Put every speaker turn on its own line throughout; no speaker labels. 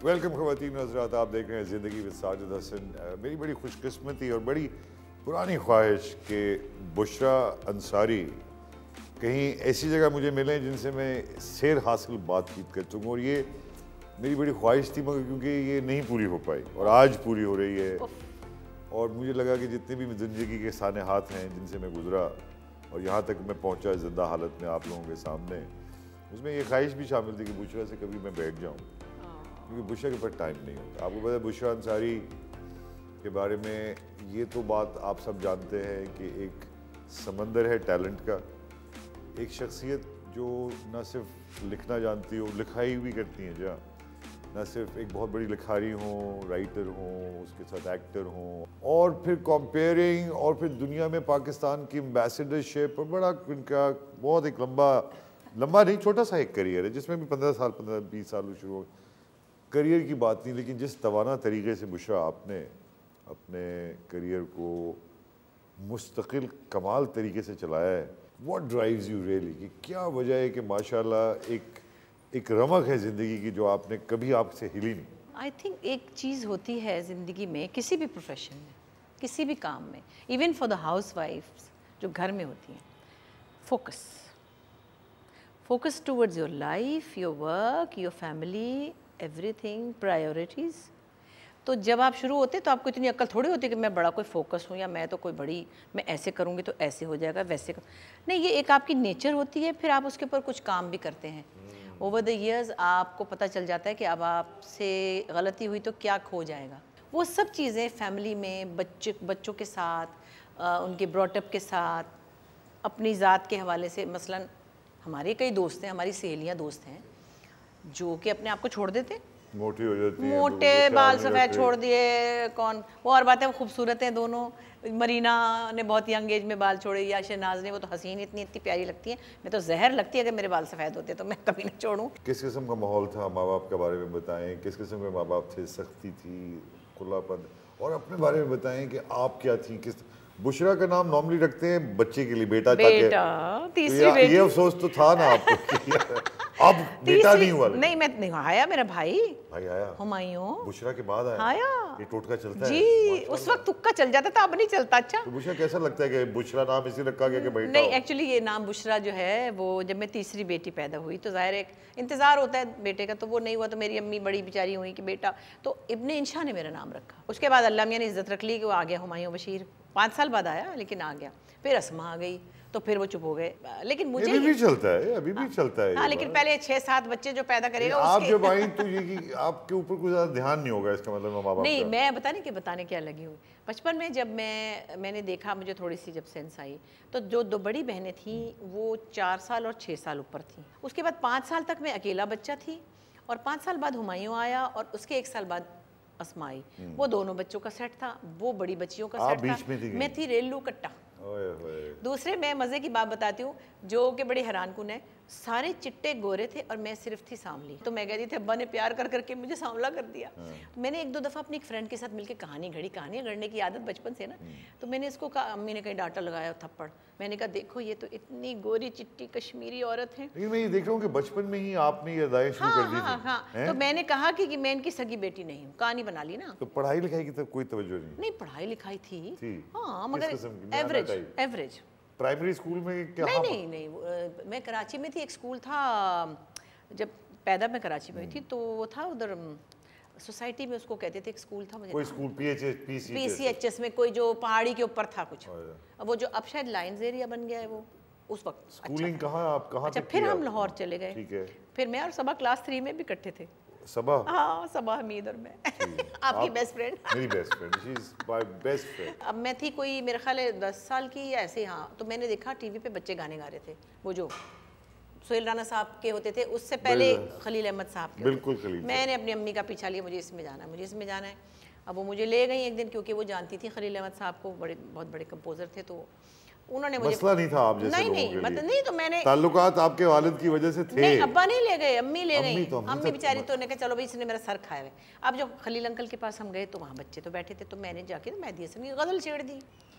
Welcome خواتین و حضرات، آپ دیکھ رہے ہیں زندگی ود ساجد حسن۔ میری بڑی خوش قسمتی اور بڑی پرانی خواہش کہ بشرا انصاری کہیں ایسی جگہ مجھے ملیں جن سے میں سیر حاصل بات چیت کر سکوں، اور یہ میری بڑی خواہش تھی مگر کیونکہ یہ نہیں پوری ہو پائی اور آج پوری ہو رہی ہے۔ اور مجھے لگا کہ جتنے بھی زندگی کے سانحات ہیں جن سے میں گزرا اور یہاں تک میں پہنچا زندہ حالت میں آپ لوگوں کے سامنے، اس میں یہ خواہش بھی شامل تھی کہ بشرا سے کبھی میں بیٹھ جاؤں، کیونکہ بشرا کے پاس ٹائم نہیں ہوتا۔ آپ کو پتہ ہے بشرا انصاری کے بارے میں یہ تو بات آپ سب جانتے ہیں کہ ایک سمندر ہے ٹیلنٹ کا، ایک شخصیت جو نہ صرف لکھنا جانتی ہو، لکھائی بھی کرتی ہیں، جہاں نہ صرف ایک بہت بڑی لکھاری ہوں، رائٹر ہوں، اس کے ساتھ ایکٹر ہوں، اور پھر کمپیئرنگ، اور پھر دنیا میں پاکستان کی امبیسڈرشپ، اور بڑا ان کا بہت ایک لمبا نہیں چھوٹا سا ایک کریئر ہے جس میں بھی 15-20 سال شروع ہو۔ کریئر کی بات نہیں، لیکن جس توانا طریقے سے بشرا آپ نے اپنے کریئر کو مستقل کمال طریقے سے چلایا ہے، واٹ ڈرائیوز یو ریئلی، کہ کیا وجہ ہے کہ ماشاءاللہ ایک رمق ہے زندگی کی جو آپ نے کبھی آپ سے ہلی نہیں؟
آئی تھنک ایک چیز ہوتی ہے زندگی میں، کسی بھی پروفیشن میں، کسی بھی کام میں، ایون فار دا ہاؤس وائفس جو گھر میں ہوتی ہیں، focus towards your life, your work, your family, everything, priorities. تو جب آپ شروع ہوتے تو آپ کو اتنی عقل تھوڑی ہوتی کہ میں بڑا کوئی فوکس ہوں، یا میں تو کوئی بڑی، میں ایسے کروں گی تو ایسے ہو جائے گا، ویسے نہیں، یہ ایک آپ کی نیچر ہوتی ہے، پھر آپ اس کے اوپر کچھ کام بھی کرتے ہیں۔ اوور دا ایئرز آپ کو پتہ چل جاتا ہے کہ اب آپ سے غلطی ہوئی تو کیا کھو جائے گا۔ وہ سب چیزیں فیملی میں بچوں کے ساتھ، ان کے براٹ اپ کے ساتھ، اپنی ذات کے حوالے سے، مثلاً ہمارے کئی دوست ہیں، ہماری سہیلیاں دوست ہیں جو کہ اپنے آپ کو چھوڑ دیتے،
موٹی ہو جاتی ہیں،
موٹے بال سفید چھوڑ دیے، کون وہ، اور بات ہے وہ خوبصورت ہیں دونوں، مرینا نے بہت ینگ ایج میں بال چھوڑے، یا شہناز نے، وہ تو حسین اتنی پیاری لگتی ہیں، میں تو زہر لگتی ہے اگر میرے بال سفید ہوتے تو میں کبھی نہ چھوڑوں۔
کس قسم کا ماحول تھا ماں باپ کے بارے میں بتائیں، کس قسم کے ماں باپ تھے، سختی تھی، کھلا پن، اور اپنے بارے میں بتائیں کہ آپ کیا تھی۔ بشرا کا نام نارملی رکھتے ہیں بچے کے لیے، بیٹا، تیسری یہ افسوس تو تھا نا آپ کو، اب بیٹا نہیں ہوا؟
نہیں، میں نہیں آیا، میرا بھائی
آیا
ہمایوں
بشرا کے بعد
آیا،
یہ ٹوٹکا چلتا ہے
جی، اس وقت تکا چل جاتا تھا، اب نہیں چلتا۔ اچھا
تو بشرا کیسا لگتا ہے کہ بشرا نام اسی رکھا گیا کہ بیٹا؟
نہیں، ایکچولی یہ نام بشرا جو ہے وہ جب میں تیسری بیٹی پیدا ہوئی تو ظاہر ایک انتظار ہوتا ہے بیٹے کا، تو وہ نہیں ہوا تو میری امی بڑی بیچاری ہوئی کہ بیٹا، تو ابن انشا نے میرا نام رکھا۔ اس کے بعد اللہ میاں نے عزت رکھ لی کہ وہ آ گیا ہمایوں بشیر، 5 سال بعد آیا لیکن آ گیا۔ پھر اسما آ گئی تو پھر وہ چپ ہو گئے، لیکن مجھے
ابھی بھی چلتا ہے، ابھی بھی چلتا ہے۔
ہاں، لیکن پہلے 6-7 بچے جو پیدا کرے گا
آپ جب آئیں تو یہ کہ آپ کے اوپر کوئی زیادہ دھیان نہیں ہوگا، اس کا مطلب ماں باپ کا؟
نہیں، میں بتانے کیا لگی ہوئی، بچپن میں جب میں نے دیکھا، مجھے تھوڑی سی جب سینس آئی تو جو 2 بڑی بہنیں تھیں وہ 4 سال اور 6 سال اوپر تھیں۔ اس کے بعد 5 سال تک میں اکیلا بچہ تھی، اور 5 سال بعد ہمایوں آیا، اور اس کے 1 سال بعد اسما آئی۔ وہ دونوں بچوں کا سیٹ تھا، وہ بڑی بچیوں کا سیٹ تھا، میں تھی ریلو کٹا۔ دوسرے میں مزے کی بات بتاتی ہوں جو کہ بڑی حیران کن ہے، سارے چٹے گورے تھے اور میں صرف تھی سانولی، تو میں کہتی تھی ابا نے پیار کر کے مجھے سانولا کر دیا۔ میں نے 1-2 دفعہ اپنی ایک فرینڈ کے ساتھ مل کے کہانی گھڑی، کہانیاں گھڑنے کی عادت بچپن سے نا، تو میں نے اس کو کہا، امی نے کہیں ڈانٹا لگایا تھپڑ، میں نے کہا دیکھو یہ تو اتنی گوری چٹی کشمیری عورت ہے۔
لیکن میں یہ دیکھ رہا ہوں کہ بچپن میں ہی آپ نے یہ ادائیں شروع کر دی تھی۔
ہاں، تو میں نے کہا کہ میں ان کی سگی بیٹی نہیں ہوں، کہانی بنا لی نا۔
تو پڑھائی لکھائی کی طرف کوئی توجہ نہیں؟
نہیں، پڑھائی لکھائی تھی، ہاں،
کس
مگر
قسم کی؟
ایوریج۔
پرائمری اسکول میں کیا؟
نہیں، میں کراچی میں تھی، ایک اسکول تھا، جب پیدا میں کراچی میں تھی تو وہ تھا ادھر سوسائٹی میں، اس کو کہتے تھے، ایک اسکول تھا، مجھے
کوئی school P C H
S میں، کوئی جو پہاڑی کے اوپر تھا کچھ، اب وہ جو اب شاید لائنز ایریا بن گیا ہے وہ، اس وقت
اسکولنگ کہاں آپ کہاں؟
اچھا، پھر ہم لاہور چلے گئے،
ٹھیک ہے،
پھر میں اور صبا کلاس 3 میں بھی اکٹھے تھے۔
صبا؟
ہاں، صبا حمید اور میں، آپ کی بیسٹ فرینڈ،
میری best friend, she is my best friend.
اب میں تھی کوئی میرے خیال ہے 10 سال کی یا ایسے، ہاں، تو میں نے دیکھا ٹی وی پہ بچے گانے گا رہے تھے، وہ جو سہیل رانا صاحب کے ہوتے تھے، اس سے پہلے خلیل احمد صاحب کے،
بالکل خلیل۔
میں نے اپنی امی کا پیچھا لیا، مجھے اس میں جانا ہے، مجھے اس میں جانا ہے۔ اب وہ مجھے لے گئی ایک دن، کیونکہ وہ جانتی تھی خلیل احمد صاحب کو، بہت بڑے کمپوزر تھے، تو انہوں نے مجھے،
مسئلہ نہیں تھا آپ جیسے لوگوں کے لیے؟
نہیں، تو میں نے،
تعلقات آپ کے والد کی وجہ سے تھے؟
نہیں، ابا نہیں لے گئے، امی لے گئی، امی بیچاری تو نے کہا چلو بھائی اس نے میرا سر کھایا ہے۔ اب جب خلیل انکل کے پاس ہم گئے تو وہاں بچے تو بیٹھے تھے، تو میں نے جا کے مہدی حسن کی غزل چھیڑ دی۔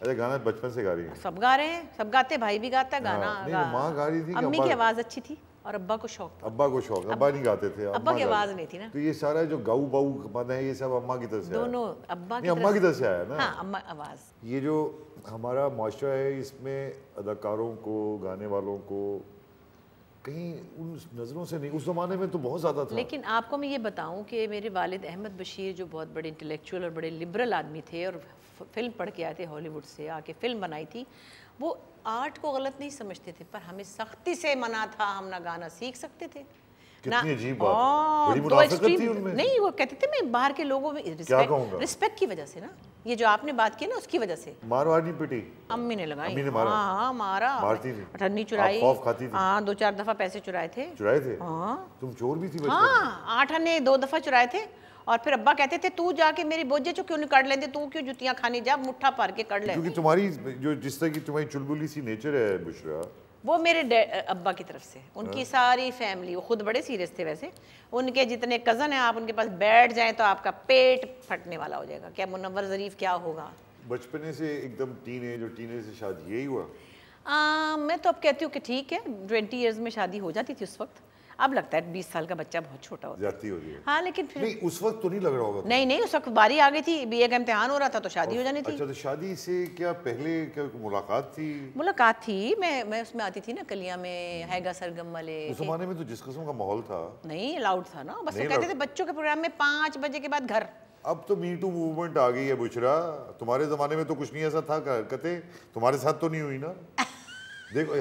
اچھا گانا بچپن سے گا رہی ہیں؟
سب گا رہے ہیں, سب گاتے, بھائی بھی گاتا ہے گانا.
نہیں ماں گا رہی تھی,
امی کی آواز اچھی تھی اور ابا کو شوق تھا.
ابا کو شوق, ابا نہیں گاتے تھے,
ابا کی آواز نہیں تھی نا.
تو یہ سارا جو گاؤ باؤ بند ہے یہ سب اماں کی طرف سے
دونوں ابا کی
اماں کی طرف سے آیا نا.
ہاں اماں آواز.
یہ جو ہمارا معاشرہ ہے اس میں اداکاروں کو, گانے والوں کو کہیں ان نظروں سے نہیں, اس زمانے میں تو بہت زیادہ تھا.
لیکن آپ کو میں یہ بتاؤں کہ میرے والد احمد بشیر جو بہت بڑے انٹلیکچوئل اور بڑے لبرل آدمی تھے اور فلم پڑھ کے آئے تھے ہالی ووڈ سے, آ کے فلم بنائی تھی, وہ آرٹ کو غلط نہیں سمجھتے تھے, پر ہمیں سختی سے منع تھا, ہم نہ گانا سیکھ سکتے تھے.
کتنی عجیب بات, بڑی منافقت تھی ان میں.
نہیں, وہ کہتے تھے میں باہر کے لوگوں میں رسپیکٹ کی وجہ سے نا, یہ جو آپ نے بات کی نا اس کی وجہ سے.
مار وار نہیں پٹی
امی نے لگائی.
امی نے مارا.
ہاں مارا,
مارتی تھی,
اٹھنی چرائی.
خوف کھاتی تھی.
ہاں 2-4 دفعہ پیسے چرائے تھے.
چرائے تھے؟
ہاں.
تم چور بھی تھی؟
ہاں 8 آنے 2 دفعہ چرائے تھے. اور پھر ابا کہتے تھے تو جا کے میری بوجھے چو کیوں نہیں کر لیندے, تو کیوں جتیاں کھانی, جا مٹھا پار کے کر لے.
کیونکہ تمہاری جو جس طرح کی تمہاری چلبلی سی نیچر ہے بشرا,
وہ میرے ابا کی طرف سے, ان کی ساری فیملی, وہ خود بڑے سیریس تھے ویسے, ان کے جتنے کزن ہیں آپ ان کے پاس بیٹھ جائیں تو آپ کا پیٹ پھٹنے والا ہو جائے گا. کیا منور ظریف کیا ہوگا.
بچپنے سے ایک دم ٹین ایج, اور ٹین ایج سے شادی یہی ہوا؟
میں تو اب کہتی ہوں کہ ٹھیک ہے 20 ایئرز میں شادی ہو جاتی تھی اس وقت. اب لگتا ہے 20 سال کا بچہ بہت چھوٹا ہوتا ہے.
جاتی ہو رہی ہے.
ہاں لیکن پھر
نہیں اس وقت تو نہیں لگ رہا ہوگا.
نہیں اس وقت باری آ گئی تھی, BA کا امتحان ہو رہا تھا تو شادی ہو جانی تھی.
اچھا, تو شادی سے کیا پہلے کیا ملاقات تھی؟
ملاقات تھی, میں اس میں آتی تھی نا کلیاں میں, ہیگا سرگم والے.
اس زمانے میں تو جس قسم کا ماحول تھا
نہیں الاؤڈ تھا نا, بس وہ کہتے تھے بچوں کے پروگرام میں 5 بجے کے بعد گھر.
اب تو می ٹو موومنٹ آ گئی ہے بشرا, تمہارے زمانے میں تو کچھ نہیں ایسا تھا, حرکتیں تمہارے ساتھ تو نہیں ہوئی نا. دیکھو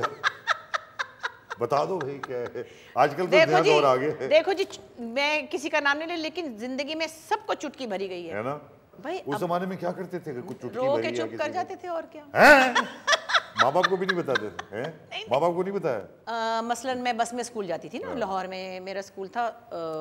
بتا دو بھائی کیا ہے آج کل تو نیا دور آ گیا ہے.
دیکھو جی, میں کسی کا نام نہیں لے, لیکن زندگی میں سب کو چٹکی بھری گئی ہے
نا.
بھائی
اس زمانے میں کیا کرتے تھے, کچھ چٹکی
رو کے چپ کر جاتے تھے اور کیا.
ماں باپ کو بھی نہیں بتاتے تھے؟ ماں باپ کو نہیں بتایا؟
مثلاً میں بس میں اسکول جاتی تھی نا, لاہور میں میرا اسکول تھا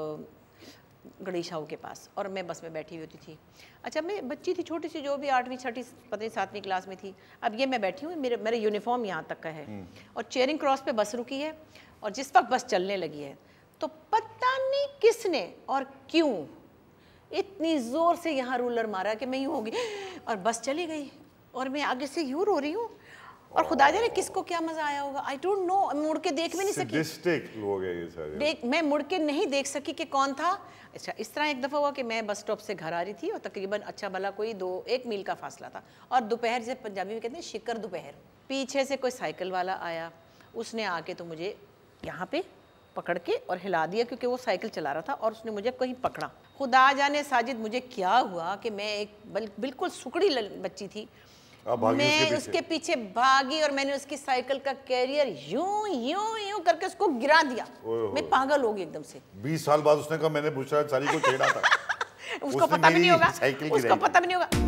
گڑی شاہو کے پاس, اور میں بس میں بیٹھی ہوتی تھی. اچھا میں بچی تھی چھوٹی سی, جو بھی 8ویں 6ٹھی پتہ نہیں 7ویں کلاس میں تھی. اب یہ میں بیٹھی ہوں, میرے یونیفارم یہاں تک کا ہے, اور چیئرنگ کراس پہ بس رکی ہے, اور جس وقت بس چلنے لگی ہے تو پتہ نہیں کس نے اور کیوں اتنی زور سے یہاں رولر مارا کہ میں یوں ہوگی, اور بس چلی گئی, اور میں آگے سے یوں رو رہی ہوں, اور خدا جانے کس کو کیا مزہ آیا ہوگا, آئی ڈونٹ نو. مڑ کے دیکھ بھی نہیں سکی,
سیڈسٹک لوگ ہیں یہ سارے,
میں مڑ کے نہیں دیکھ سکی کہ کون تھا. اچھا اس طرح ایک دفعہ ہوا کہ میں بس اسٹاپ سے گھر آ رہی تھی, اور تقریباً اچھا بھلا کوئی 1 میل کا فاصلہ تھا, اور دوپہر جیسے پنجابی میں کہتے ہیں شکر دوپہر, پیچھے سے کوئی سائیکل والا آیا, اس نے آ کے تو مجھے یہاں پہ پکڑ کے اور ہلا دیا, کیونکہ وہ سائیکل چلا رہا تھا, اور اس نے مجھے کہیں پکڑا. خدا جانے ساجد مجھے کیا ہوا کہ میں ایک بالکل سکڑی بچی تھی, میں اس کے پیچھے بھاگی, اور میں نے اس کی سائیکل کا کیریئر یوں یوں یوں کر کے اس کو گرا دیا. میں پاگل ہو گئی ایک دم سے.
20 سال بعد اس نے کہا میں نے بشرا انصاری کو چھیڑا تھا.
اس کو پتہ بھی نہیں ہوگا, اس کو پتہ بھی نہیں ہوگا.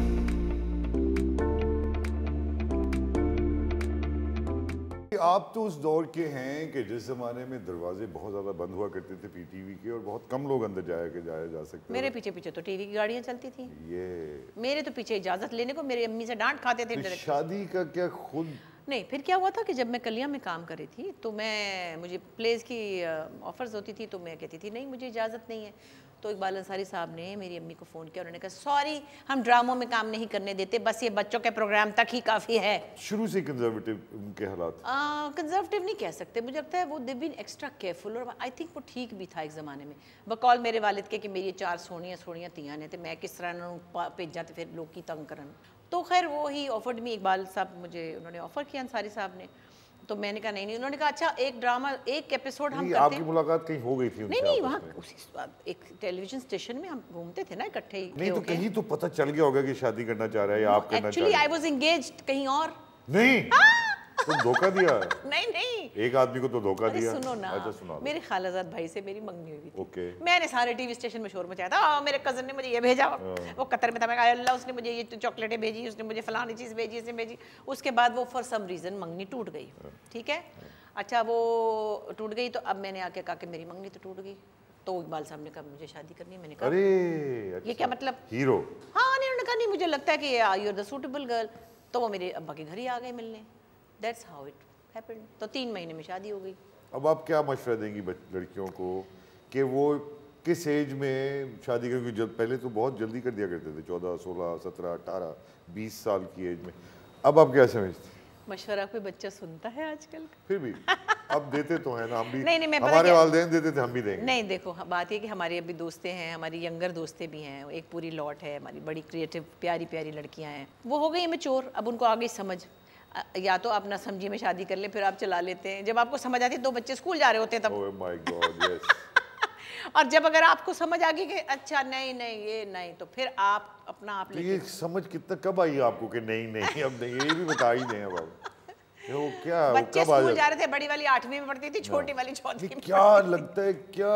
آپ تو اس دور کے ہیں کہ جس زمانے میں دروازے بہت زیادہ بند ہوا کرتے تھے پی ٹی وی کے, اور بہت کم لوگ اندر جایا جا سکتے.
میرے پیچھے پیچھے تو ٹی وی کی گاڑیاں چلتی تھیں,
یہ
میرے تو پیچھے اجازت لینے کو میری امی سے ڈانٹ کھاتے تھے.
شادی کا کیا خود
نہیں, پھر کیا ہوا تھا کہ جب میں کلیاں میں کام کر رہی تھی تو مجھے پلیز کی آفرز ہوتی تھی, تو میں کہتی تھی نہیں مجھے اجازت نہیں ہے. تو اقبال انصاری صاحب نے میری امی کو فون کیا, انہوں نے کہا سوری ہم ڈراموں میں کام نہیں کرنے دیتے, بس یہ بچوں کے پروگرام تک ہی کافی ہے.
شروع سے کنزرویٹو ان کے حالات,
کنزرویٹو نہیں کہہ سکتے, مجھے لگتا ہے وہ دے بین ایکسٹرا کیئرفل, اور آئی تھنک وہ ٹھیک بھی تھا ایک زمانے میں. بقول میرے والد کے کہ میری 4 سونیاں تیاں نے, تو میں کس طرح انہوں بھیجا تو پھر لوگ کی تنگ کرن. تو خیر وہ ہی آفرڈ می, اقبال صاحب مجھے انہوں نے آفر کیا انصاری صاحب نے, تو میں نے کہا نہیں. انہوں نے کہا اچھا ایک ڈرامہ ایک ایپیسوڈ ہم کرتے ہیں.
آپ کی ملاقات کہیں ہو گئی تھی ان سے؟
نہیں وہاں ایک ٹیلی ویژن اسٹیشن میں ہم گھومتے تھے نا اکٹھے ہی.
نہیں تو کہیں تو پتہ چل گیا ہوگا کہ شادی کرنا چاہ رہا ہے یا آپ کرنا چاہ رہے ہیں.
ایکچولی آئی واز انگیجڈ کہیں اور.
نہیں تم دھوکہ دیا؟
نہیں
ایک آدمی کو تو دھوکہ دیا.
سنو نا, میرے خالہ زاد بھائی سے میری منگنی ہوئی
تھی,
میں نے سارے ٹی وی اسٹیشن میں شور مچایا تھا, میرے کزن نے مجھے یہ بھیجا, وہ قطر میں تھا, میں کہا اللہ اس نے مجھے یہ چاکلیٹیں بھیجی, اس نے مجھے فلانی چیز بھیجی, اس نے بھیجی. اس کے بعد وہ فار سم ریزن منگنی ٹوٹ گئی. ٹھیک ہے, اچھا وہ ٹوٹ گئی, تو اب میں نے آ کے کہا کہ میری منگنی تو ٹوٹ گئی. تو اقبال صاحب نے کہا مجھے شادی کرنی ہے. میں نے کہا
ارے
یہ کیا مطلب,
ہیرو.
ہاں انہوں نے کہا نہیں مجھے لگتا ہے کہ you are the suitable girl. تو وہ میرے ابا کے گھر ہی آ گئے ملنے. That's how it happened. تو 3 مہینے میں شادی ہو گئی.
اب آپ کیا مشورہ دیں گی لڑکیوں کو کہ وہ کس ایج میں شادی کریں؟ پہلے تو بہت جلدی کر دیا کرتے تھے, 14 16 17 18 20 سال کی ایج میں. اب آپ کیا سمجھتے ہیں؟
مشورہ کوئی بچہ سنتا ہے آج کل؟
پھر بھی اب دیتے تو ہیں نا ہم بھی,
نہیں,
ہمارے والدین دیتے تھے, ہم بھی دیں گے.
نہیں دیکھو بات یہ کہ ہماری ابھی دوستیں ہیں, ہماری ینگر دوستیں بھی ہیں, ایک پوری لاٹ ہے ہماری بڑی کریٹو پیاری پیاری لڑکیاں ہیں, وہ ہو گئی ہیں میچور, اب ان کو آگے سمجھ, یا تو آپ نہ سمجھی میں شادی کر لیں پھر آپ چلا لیتے ہیں, جب آپ کو سمجھ آتی ہے 2 بچے اسکول جا رہے ہوتے ہیں تب,
Oh my God, yes.
اور جب اگر آپ کو سمجھ آ گئی کہ اچھا نہیں یہ نہیں, تو پھر آپ اپنا آپ لے کے.
یہ سمجھ کتنا کب آئی آپ کو کہ نہیں اب نہیں, یہ بھی بتا ہی دیں اب وہ کیا
بچے
کب آ
اسکول جا
جاتا
رہے تھے, بڑی والی 8ویں میں پڑھتی تھی, چھوٹی والی 4ویں میں.
کیا لگتا ہے کیا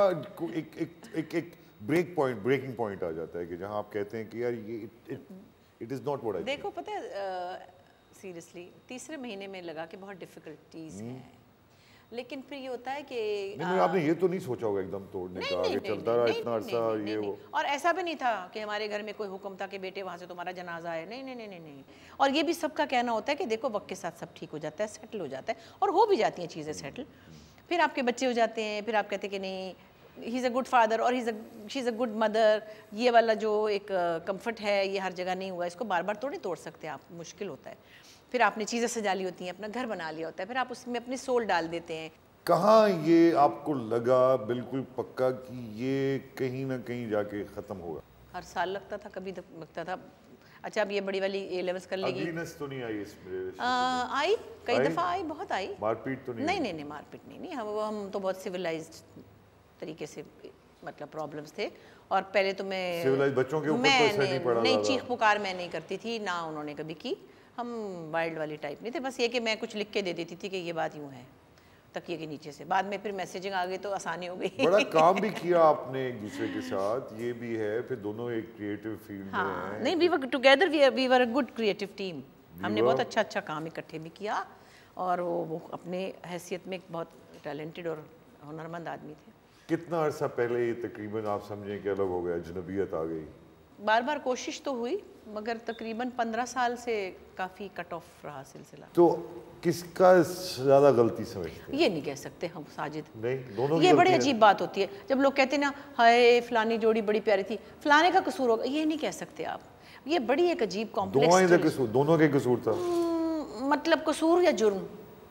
ایک بریکنگ پوائنٹ آ جاتا ہے کہ جہاں آپ کہتے ہیں کہ یار یہ it is not what I.
دیکھو پتہ ہے سیریسلی 3 مہینے میں لگا کہ بہت ڈیفیکلٹیز ہیں, لیکن پھر یہ ہوتا ہے کہ
آپ نے یہ تو نہیں سوچا ہوگا ایک دم توڑنے کا, آگے چلتا رہا اتنا عرصہ یہ وہ,
اور ایسا بھی نہیں تھا کہ ہمارے گھر میں کوئی حکم تھا کہ بیٹے وہاں سے تمہارا جنازہ ہے, نہیں. اور یہ بھی سب کا کہنا ہوتا ہے کہ دیکھو وقت کے ساتھ سب ٹھیک ہو جاتا ہے, سیٹل ہو جاتا ہے, اور ہو بھی جاتی ہیں چیزیں سیٹل, پھر آپ کے بچے ہو جاتے ہیں, پھر آپ کہتے ہیں کہ نہیں ہی از اے گڈ فادر اور شی از اے گڈ مدر, یہ والا جو ایک کمفرٹ ہے یہ ہر جگہ نہیں ہوا, اس کو بار بار تو نہیں توڑ سکتے آپ, مشکل ہوتا ہے. پھر آپ نے چیزیں سجا لی ہوتی ہیں, اپنا گھر بنا لیا ہوتا ہے, پھر آپ اس میں اپنی سول ڈال دیتے ہیں.
کہاں یہ آپ کو لگا بالکل پکا کہ یہ کہیں نہ کہیں جا کے ختم ہوگا؟
ہر سال لگتا تھا, کبھی لگتا تھا اچھا اب یہ بڑی والی A-levels کر لے گی,
اگلینس تو نہیں آئی اس میں؟
آئی کئی دفعہ آئی, بہت آئی.
مار پیٹ تو
نہیں مار پیٹ نہیں, ہم تو بہت سویلائزڈ طریقے سے, مطلب پرابلمس تھے. اور پہلے تو میں
بچوں کے اوپر تو ایسا نہیں پڑا,
نہیں چیخ پکار میں نہیں کرتی تھی, نہ انہوں نے کبھی کی, ہم وائلڈ والی ٹائپ نہیں تھے, بس یہ کہ میں کچھ لکھ کے دے دیتی تھی کہ یہ بات یوں ہے تکیے کے نیچے سے, بعد میں پھر میسیجنگ آ گئی تو آسانی ہو گئی.
بڑا کام بھی کیا آپ نے ایک دوسرے کے ساتھ, یہ بھی ہے, پھر دونوں ایک کریٹو فیلڈ میں ہیں.
نہیں we were together, we were a good creative team, ہم نے بہت اچھا کام اکٹھے بھی کیا, اور وہ اپنے حیثیت میں ایک بہت ٹیلنٹڈ اور ہنرمند آدمی تھے.
کتنا عرصہ پہلے یہ تقریباً آپ سمجھیں کہ الگ ہو گیا, اجنبیت آ گئی؟
بار بار کوشش تو ہوئی, مگر تقریباً 15 سال سے کافی کٹ آف رہا سلسلہ.
تو کس کا زیادہ غلطی سمجھتے ہیں؟
یہ نہیں کہہ سکتے ہم ساجد,
نہیں دونوں کی
یہ بڑی
غلطی ہے.
عجیب بات ہوتی ہے جب لوگ کہتے ہیں نا ہائے فلانی جوڑی بڑی پیاری تھی, فلانے کا قصور ہوگا, یہ نہیں کہہ سکتے آپ, یہ بڑی ایک عجیب کمپلیکس,
دونوں کے قصور تھا,
مطلب قصور یا جرم,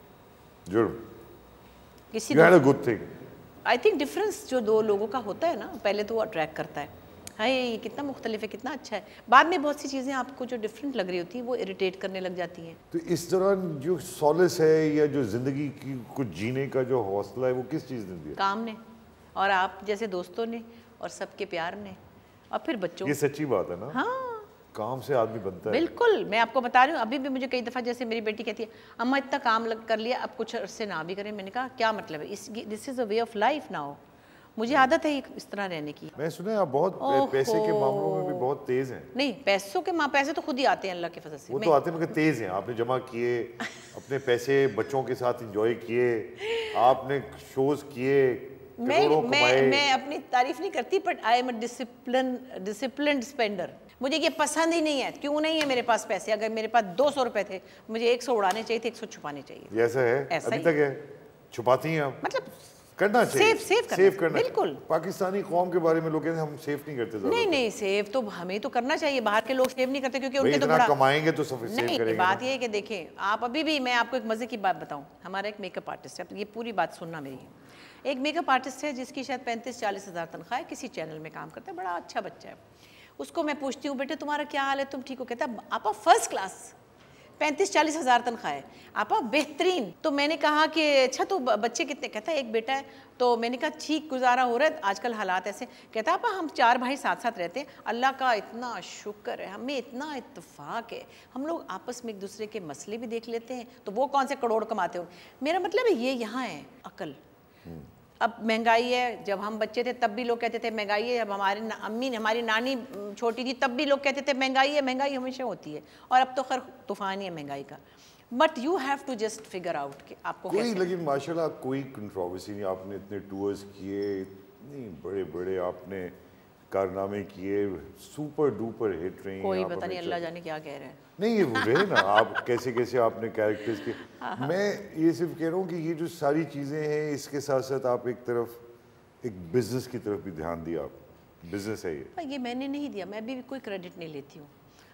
کسی
good thing.
I think difference جو 2 لوگوں کا ہوتا ہے نا, پہلے تو وہ اٹریکٹ کرتا ہے, ہاں یہ کتنا مختلف ہے, کتنا اچھا ہے, بعد میں بہت سی چیزیں آپ کو جو ڈفرینٹ لگ رہی ہوتی ہیں وہ اریٹیٹ کرنے لگ جاتی ہیں.
تو اس دوران جو سولس ہے یا جو زندگی کی کچھ جینے کا جو حوصلہ ہے وہ کس چیز نے دیا؟
کام نے, اور آپ جیسے دوستوں نے, اور سب کے پیار نے, اور پھر بچوں.
یہ سچی بات ہے نا,
ہاں
کام سے آدمی بنتا ہے.
بالکل, میں آپ کو بتا رہی ہوں, ابھی بھی مجھے کئی دفعہ جیسے میری بیٹی کہتی ہے اماں اتنا کام کر لیا, اب کچھ عرصے نہ بھی کریں, میں نے کہا کیا مطلب ہے, this is a way of life now, مجھے عادت ہے اس طرح رہنے کی.
میں سنا ہے آپ بہت پیسے کے معاملوں میں بھی بہت تیز ہیں.
نہیں پیسوں کے پیسے تو خود ہی آتے ہیں اللہ کے فضل سے,
وہ تو آتے ہیں مگر تیز ہیں. آپ نے جمع کیے اپنے پیسے, بچوں کے ساتھ انجوائے کیے, آپ نے شوز کیے,
میں اپنی تعریف نہیں کرتی, but I am a disciplined spender. مجھے یہ پسند ہی نہیں ہے, کیوں نہیں ہے میرے پاس پیسے, اگر میرے پاس 200 روپے تھے مجھے 100 اڑانے چاہیے تھے, 100 چھپانے چاہیے.
ایسا ہے ابھی تک ہے, چھپاتی ہیں آپ؟
مطلب
کرنا چاہیے, سیف کرنا.
بالکل,
پاکستانی قوم کے بارے میں لوگ کہتے ہیں ہم سیف نہیں کرتے.
نہیں سیف تو ہمیں تو کرنا چاہیے, باہر کے لوگ سیف نہیں کرتے کیونکہ ان کے تو بڑا
کمائیں گے تو سیف کریں گے.
بات یہ ہے کہ دیکھیں آپ, ابھی بھی میں آپ کو ایک مزے کی بات بتاؤں, ہمارا ایک میک اپ آرٹسٹ ہے, یہ پوری بات سننا میری ہے, ایک میک اپ آرٹسٹ ہے جس کی شاید 35-40 ہزار تنخواہ ہے, کسی چینل میں کام کرتا ہے, بڑا اچھا بچہ ہے. اس کو میں پوچھتی ہوں بیٹے تمہارا کیا حال ہے, تم ٹھیک ہو, کہتا ہے آپا فرسٹ کلاس, 35-40 ہزار تنخواہ ہے, آپا بہترین. تو میں نے کہا کہ اچھا تو بچے کتنے, کہتا ہے ایک بیٹا ہے. تو میں نے کہا ٹھیک گزارا ہو رہا ہے, آج کل حالات ایسے, کہتا ہے آپا ہم 4 بھائی ساتھ رہتے ہیں, اللہ کا اتنا شکر ہے, ہمیں اتنا اتفاق ہے, ہم لوگ آپس میں ایک دوسرے کے مسئلے بھی دیکھ لیتے ہیں, تو وہ کون سے کروڑ کماتے ہو. میرا مطلب ہے یہ یہاں ہے عقل. اب مہنگائی ہے, جب ہم بچے تھے تب بھی لوگ کہتے تھے مہنگائی ہے, جب ہماری امی نے, ہماری نانی چھوٹی تھی تب بھی لوگ کہتے تھے مہنگائی ہے, مہنگائی ہمیشہ ہوتی ہے, اور اب تو خیر طوفان ہی ہے مہنگائی کا. But you have to just figure out کہ آپ کو
کوئی, لیکن ماشاء اللہ کوئی کنٹروورسی نہیں, آپ نے اتنے ٹورز کیے, اتنے بڑے بڑے آپ نے کارنامے کیے, سپر ڈوپر ہٹ رہی ہیں.
کوئی پتہ نہیں اللہ جانے کیا کہہ رہے ہیں.
نہیں یہ رہے نا آپ کیسے آپ نے کیریکٹرز کے, میں یہ صرف کہہ رہا ہوں کہ یہ جو ساری چیزیں ہیں اس کے ساتھ ساتھ آپ ایک طرف ایک بزنس کی طرف بھی دھیان دیا. آپ بزنس ہے یہ
میں نے نہیں دیا, میں بھی کوئی کریڈٹ نہیں لیتی ہوں.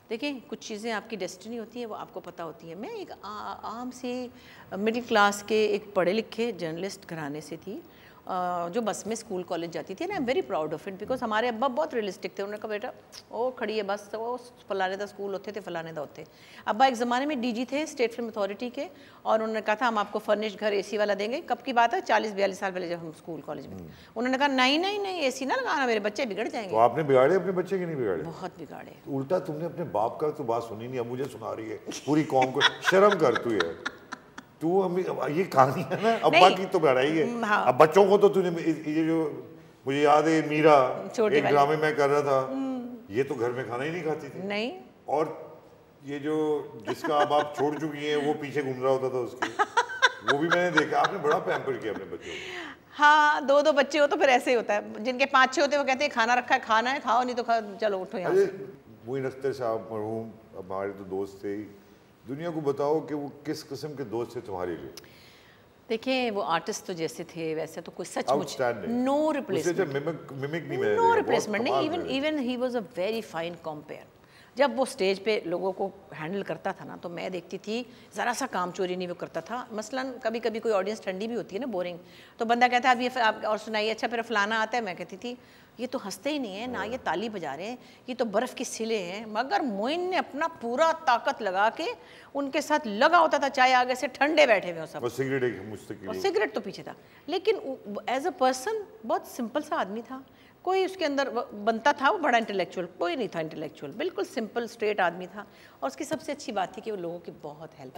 دیکھیں کچھ چیزیں آپ کی ڈیسٹنی ہوتی ہیں وہ آپ کو پتہ ہوتی ہیں. میں ایک عام سی مڈل کلاس کے ایک پڑھے لکھے جرنلسٹ گھرانے سے تھی جو بس میں اسکول کالج جاتی تھی. نا I am very proud of it because ہمارے ابا بہت ریئلسٹک تھے. انہوں نے کہا بیٹا وہ کھڑی ہے بس, وہ فلانے دا اسکول ہوتے تھے فلانے دا ہوتے. ابا ایک زمانے میں ڈی جی تھے اسٹیٹ فلم اتھارٹی کے, اور انہوں نے کہا تھا ہم آپ کو فرنش گھر اے سی والا دیں گے. کب کی بات ہے 40-42 سال پہلے جب ہم اسکول کالج میں. انہوں نے کہا نہیں اے سی نہ لگانا, میرے بچے بگڑ جائیں گے.
تو آپ نے بگاڑے اپنے بچے کے نہیں بگاڑے؟
بہت بگاڑے.
الٹا تم نے اپنے باپ کا تو بات سنی نہیں, اب مجھے سنا رہی ہے پوری قوم کو. شرم کر تو یہ کہانی ہے نا ابا کی تو بڑھائی ہے. اب بچوں کو تو یہ جو مجھے یاد ہے میرا ایک ڈرامے میں کر رہا تھا, یہ تو گھر میں کھانا ہی نہیں کھاتی تھی.
نہیں,
اور یہ جو جس کا اب آپ چھوڑ چکی ہیں وہ پیچھے گھوم رہا ہوتا تھا اس کی, وہ بھی میں نے دیکھا. آپ نے بڑا پیمپر کیا اپنے بچوں کو.
ہاں 2 بچے ہو تو پھر ایسے ہی ہوتا ہے. جن کے 5-6 ہوتے ہیں وہ کہتے ہیں کھانا رکھا ہے کھانا ہے کھاؤ, نہیں تو چلو اٹھو یہاں سے.
معین اختر صاحب مرحوم ہمارے تو دوست تھے. دنیا کو بتاؤ کہ وہ کس قسم کے دوست تھے تمہارے لیے.
دیکھیں وہ آرٹسٹ تو جیسے تھے ویسے تو کوئی سچ مچ نو ریپلیسمنٹ نہیں. Even he was a very fine compère. جب وہ اسٹیج پہ لوگوں کو ہینڈل کرتا تھا نا تو میں دیکھتی تھی ذرا سا کام چوری نہیں وہ کرتا تھا. مثلاً کبھی کبھی کوئی آڈینس ٹھنڈی بھی ہوتی ہے نا بورنگ, تو بندہ کہتا ہے اب یہ آپ اور سنائیے, اچھا پھر فلانا آتا ہے. میں کہتی تھی یہ تو ہنستے ہی نہیں ہیں, نہ یہ تالی بجا رہے ہیں, یہ تو برف کی سلے ہیں. مگر معین نے اپنا پورا طاقت لگا کے ان کے ساتھ لگا ہوتا تھا, چائے آگے سے ٹھنڈے بیٹھے ہوئے سب, اور سگریٹ تو پیچھے تھا. لیکن ایز اے پرسن بہت سمپل سا آدمی تھا. کوئی اس کے اندر بنتا تھا وہ بڑا انٹلیکچوئل, کوئی نہیں تھا انٹلیکچوئل, بالکل سمپل اسٹریٹ آدمی تھا. اور اس کی سب سے اچھی بات تھی کہ وہ لوگوں کی بہت ہیلپ.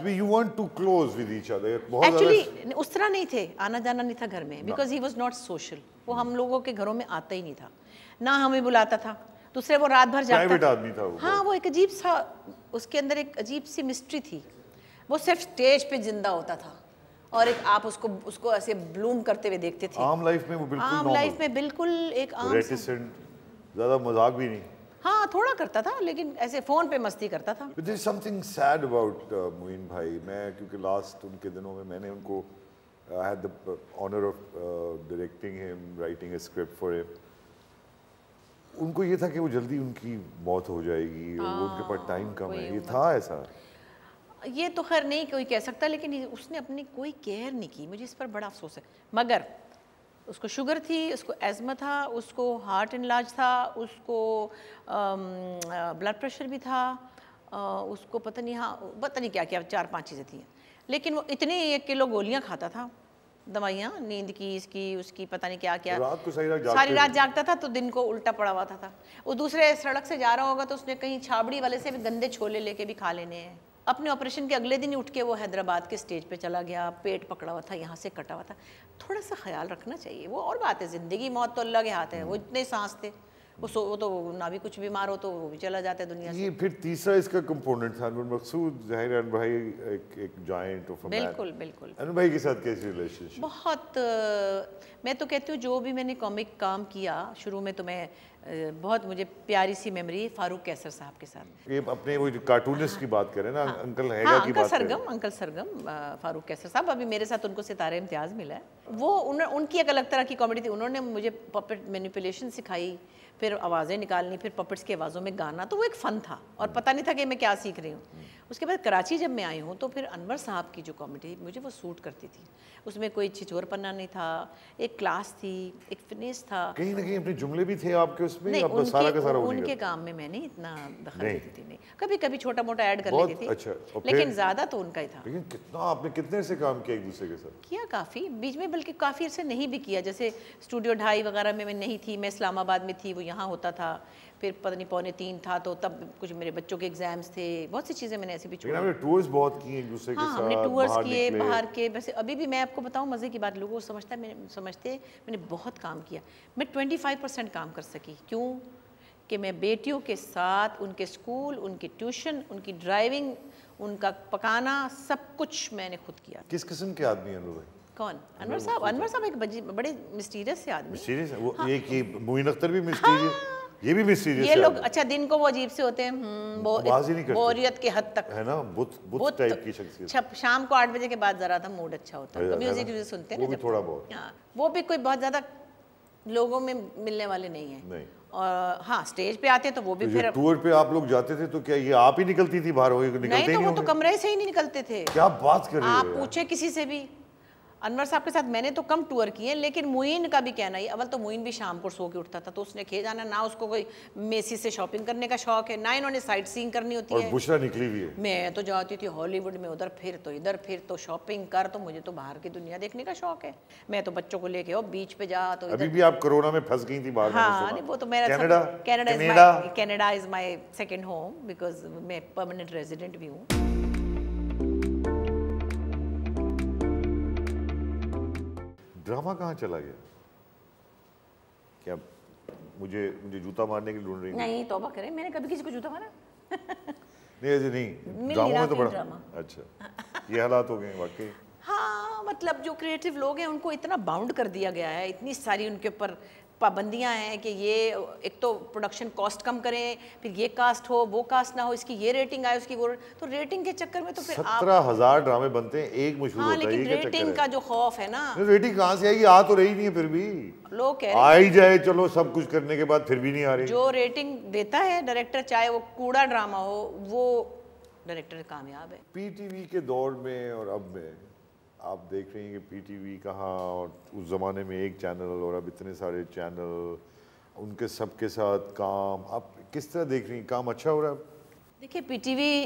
ایکچولی اس طرح نہیں تھے, آنا جانا نہیں تھا گھر میں, because he was not social. وہ ہم لوگوں کے گھروں میں آتا ہی نہیں تھا, نہ ہمیں بلاتا تھا. دوسرے وہ رات بھر جاگتا تھا. ہاں وہ ایک عجیب سا اس کے اندر ایک عجیب سی مسٹری تھی. وہ صرف اسٹیج پہ زندہ ہوتا تھا, اور ایک آپ اس کو ایسے بلوم کرتے ہوئے دیکھتے تھے.
عام لائف میں وہ بالکل
عام لائف میں بالکل ایک عام
زیادہ مذاق بھی نہیں.
ہاں تھوڑا کرتا تھا لیکن ایسے فون پہ مستی کرتا تھا.
But there is something sad about معین بھائی. میں کیونکہ لاسٹ ان کے دنوں میں نے ان کو I had the honor of directing him, writing a script for him. ان کو یہ تھا کہ وہ جلدی ان کی موت ہو جائے گی اور وہ ان کے پاس ٹائم کم ہے. یہ تھا ایسا؟
یہ تو خیر نہیں کوئی کہہ سکتا, لیکن اس نے اپنی کوئی کیئر نہیں کی. مجھے اس پر بڑا افسوس ہے. مگر اس کو شوگر تھی, اس کو ایزما تھا, اس کو ہارٹ انلاج تھا, اس کو بلڈ پریشر بھی تھا, اس کو پتہ نہیں کیا 4-5 چیزیں تھیں. لیکن وہ اتنی 1 کلو گولیاں کھاتا تھا, دوائیاں, نیند کی, اس کی پتہ نہیں کیا ساری رات جاگتا تھا تو دن کو الٹا پڑا ہوا تھا. وہ دوسرے سڑک سے جا رہا ہوگا تو اس نے کہیں چھابڑی والے سے بھی گندے چھولے لے کے بھی کھا لینے ہیں. اپنے آپریشن کے اگلے دن ہی اٹھ کے وہ حیدرآباد کے اسٹیج پہ چلا گیا, پیٹ پکڑا ہوا تھا, یہاں سے کٹا ہوا تھا. تھوڑا سا خیال رکھنا چاہیے. وہ اور بات ہے, زندگی موت تو اللہ کے ہاتھ ہے. وہ اتنے سانس تھے, وہ تو نہ بھی کچھ بیمار ہو تو وہ بھی چلا جاتا ہے دنیا سے.
یہ پھر تیسرا اس کا کمپوننٹ تھا انور مقصود. ظاہر انور بھائی ایک جائنٹ آف اے مین. بالکل. انور بھائی کے ساتھ کیسی ریلیشن شپ؟
بہت. میں تو کہتی ہوں جو بھی میں نے کامک کام کیا شروع میں تو میں بہت مجھے پیاری سی میموری فاروق کیسر صاحب کے ساتھ.
یہ اپنے وہ کارٹونسٹ کی بات کریں نا, انکل ہیگا کی بات کریں.
انکل سرگم فاروق کیسر صاحب, ابھی میرے ساتھ ان کو ستارہ امتیاز ملا ہے. وہ ان کی ایک الگ طرح کی کامیڈی تھی. انہوں نے مجھے پپٹ مینیپولیشن سکھائی, پھر آوازیں نکالنی, پھر پپٹس کی آوازوں میں گانا. تو وہ ایک فن تھا اور پتہ نہیں تھا کہ میں کیا سیکھ رہی ہوں. اس کے بعد کراچی جب میں آئی ہوں تو پھر انور صاحب کی جو کامیڈی مجھے وہ سوٹ کرتی تھی. اس میں کوئی چھچور پنا نہیں تھا, ایک کلاس تھی, ایک فنیس تھا.
کہیں نہ کہیں اپنے جملے بھی تھے آپ کے اس میں.
ان کے کام میں نہیں اتنا دخل دیتی تھی. نہیں, کبھی کبھی چھوٹا موٹا ایڈ کر لیتی تھی, لیکن زیادہ تو ان کا ہی تھا.
لیکن کتنا آپ نے کتنے سے کام کیا ایک دوسرے کے ساتھ؟
کیا کافی بیچ میں, بلکہ کافی عرصے نہیں بھی کیا. جیسے اسٹوڈیو 2.5 وغیرہ میں نہیں تھی, میں اسلام آباد میں تھی, وہ یہاں ہوتا تھا. پھر پتہ نہیں 2:45 تھا تو تب کچھ میرے بچوں کے ایگزامس تھے. بہت سی چیزیں میں نے ایسے بھی چھوڑی.
ہم نے ٹورز بہت کیے ایک دوسرے کے ساتھ.
ہم نے ٹورز کیے باہر کے. ویسے ابھی بھی میں آپ کو بتاؤں مزے کی بات, لوگوں کو سمجھتے میں نے بہت کام کیا. میں 25% کام کر سکی. کیوں کہ میں بیٹیوں کے ساتھ ان کے اسکول, ان کی ٹیوشن, ان کی ڈرائیونگ, ان کا پکانا, سب کچھ میں نے خود کیا.
کس قسم کے آدمی ہیں انور بھائی؟
کون؟ انور صاحب. انور صاحب ایک بڑے مسٹیریس سے آدمی.
مسٹیریس ہے وہ. ایک یہ معین اختر بھی مسٹیریس, یہ بھی مسٹیریس.
یہ لوگ اچھا دن کو وہ عجیب سے ہوتے ہیں, بوریت کے حد تک
ہے نا, بت ٹائپ کی شخصیت.
شام کو 8 بجے کے بعد ذرا تھا موڈ اچھا ہوتا ہے, میوزک سنتے ہیں
وہ بھی تھوڑا بہت.
وہ بھی کوئی بہت زیادہ لوگوں میں ملنے والے نہیں ہیں.
نہیں.
اور ہاں اسٹیج پہ آتے ہیں تو وہ بھی پھر
ٹور پہ آپ لوگ جاتے تھے تو کیا یہ آپ ہی نکلتی تھی باہر؟ ہوئے نکلتے
نہیں
ہی
تو
نہیں
وہ تو کمرے سے ہی نہیں نکلتے تھے.
کیا بات کر رہے ہو؟
آپ پوچھیں کسی سے بھی. انور صاحب کے ساتھ میں نے تو کم ٹور کیے, لیکن معین کا بھی کہنا ہے, اول تو معین بھی شام کو سو کے اٹھتا تھا, تو اس نے کھے جانا, نہ اس کو کوئی میسی سے شاپنگ کرنے کا شوق ہے, نہ انہوں نے سائٹ سینگ کرنی ہوتی ہے.
اور بشرا نکلی ہوئی ہے.
میں تو جاتی تھی ہالی ووڈ میں, ادھر پھر تو ادھر پھر تو شاپنگ کر, تو مجھے تو باہر کی دنیا دیکھنے کا شوق ہے. میں تو بچوں کو لے کے بیچ پہ جا تو
ابھی بھی آپ کرونا میں پھنس گئی تھی باہر.
ہاں وہ تو میرا Canada is my second home, because میں پرماننٹ ریزیڈنٹ بھی ہوں.
ڈرامہ کہاں چلا گیا؟ کیا مجھے جوتا مارنے کے لیے ڈھونڈ رہی ہیں؟
نہیں توبہ کریں, میں نے کبھی کسی کو جوتا مارا
نہیں, ایسے نہیں, ڈراموں میں تو بڑا. اچھا, یہ حالات ہو گئے ہیں واقعی.
ہاں مطلب جو کریٹو لوگ ہیں ان کو اتنا باؤنڈ کر دیا گیا ہے, اتنی ساری ان کے اوپر پابندیاں ہیں کہ یہ ایک تو پروڈکشن کاسٹ کم کریں, پھر یہ کاسٹ ہو وہ کاسٹ نہ ہو, اس کی یہ ریٹنگ آئے اس کی وہ, تو ریٹنگ کے چکر میں تو پھر
17,000 ڈرامے بنتے ہیں, ایک مشہور ہوتا ہے.
لیکن ریٹنگ کا جو خوف ہے نا,
ریٹنگ کہاں سے آئے گی؟ آ تو رہی نہیں ہے, پھر بھی
لوگ کہہ
آ ہی جائے چلو سب کچھ کرنے کے بعد پھر بھی نہیں آ رہی.
جو ریٹنگ دیتا ہے ڈائریکٹر, چاہے وہ کوڑا ڈرامہ ہو, وہ ڈائریکٹر کامیاب ہے.
پی ٹی وی کے دور میں اور اب میں آپ دیکھ رہی ہیں کہ پی ٹی وی کہاں, اور اس زمانے میں ایک چینل اور اب اتنے سارے چینل, ان کے سب کے ساتھ کام, آپ کس طرح دیکھ رہی ہیں؟ کام اچھا ہو رہا ہے؟
دیکھیے پی ٹی وی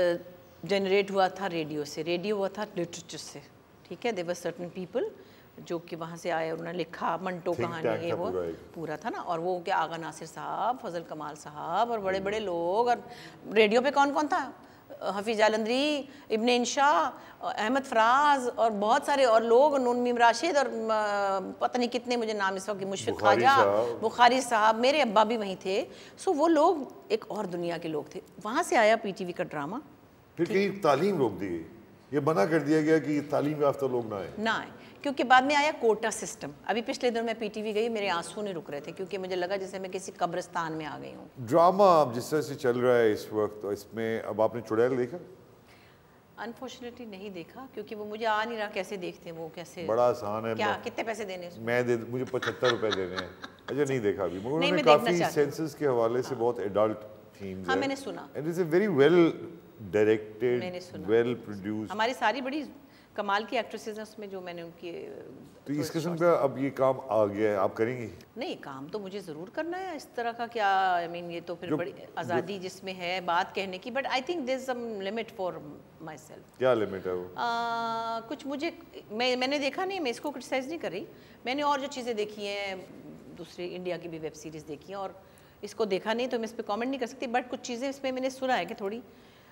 جنریٹ ہوا تھا ریڈیو سے, ریڈیو ہوا تھا لٹریچر سے, ٹھیک ہے. دیر ور سرٹن پیپل جو کہ وہاں سے آئے, انہوں نے لکھا منٹو کہانی, یہ وہ پورا تھا نا. اور وہ کیا آغا ناصر صاحب, فضل کمال صاحب, اور بڑے بڑے لوگ. اور ریڈیو پہ کون کون تھا؟ حفیظ جالندری, ابن انشا, احمد فراز, اور بہت سارے اور لوگ, نون میم راشد, اور پتہ نہیں کتنے مجھے نام اس وقت, مشفق خواجہ, بخاری صاحب, میرے ابا بھی وہیں تھے. سو وہ لوگ ایک اور دنیا کے لوگ تھے. وہاں سے آیا پی ٹی وی کا ڈرامہ.
پھر کہیں تعلیم روک دی گئی, یہ منع کر دیا گیا کہ تعلیم یافتہ لوگ نہ آئیں,
کیونکہ بعد میں آیا کوٹا سسٹم. ابھی پچھلے دن میں پی ٹی وی گئی, میرے آنسو نہیں رک رہے تھے, کیونکہ مجھے لگا جیسے میں کسی قبرستان میں آ گئی ہوں.
ڈرامہ اب جس طرح سے چل رہا ہے اس وقت, اس میں اب آپ نے چڑیل دیکھا؟
انفارچونیٹلی نہیں دیکھا, کیونکہ وہ مجھے آ نہیں رہا کیسے دیکھتے ہیں وہ, کیسے,
بڑا آسان ہے.
کیا کتنے پیسے دینے ہیں؟
مجھے 75 روپے دینے ہیں. اچھا نہیں دیکھا ابھی, مگر انہوں نے کافی سینسس کے حوالے سے بہت ایڈلٹ تھیمز ہیں.
ہاں میں نے سنا,
and it's a very well directed, well produced.
ہماری ساری بڑی کمال کی ایکٹریسز ہیں اس میں, جو میں نے ان کی.
تو اس قسم کا اب یہ کام آ گیا ہے, آپ کریں گی؟
نہیں, کام تو مجھے ضرور کرنا ہے اس طرح کا. کیا آئی مین, یہ تو پھر بڑی آزادی جس میں ہے بات کہنے کی, but I think there is some limit for my self.
کیا لمٹ ہے وہ؟
کچھ مجھے, میں نے دیکھا نہیں, میں اس کو کرٹیسائز نہیں کر رہی. میں نے اور جو چیزیں دیکھی ہیں, دوسری انڈیا کی بھی ویب سیریز دیکھی ہیں, اور اس کو دیکھا نہیں تو میں اس پہ کامنٹ نہیں کر سکتی. بٹ کچھ چیزیں اس میں نے سنا ہے کہ تھوڑی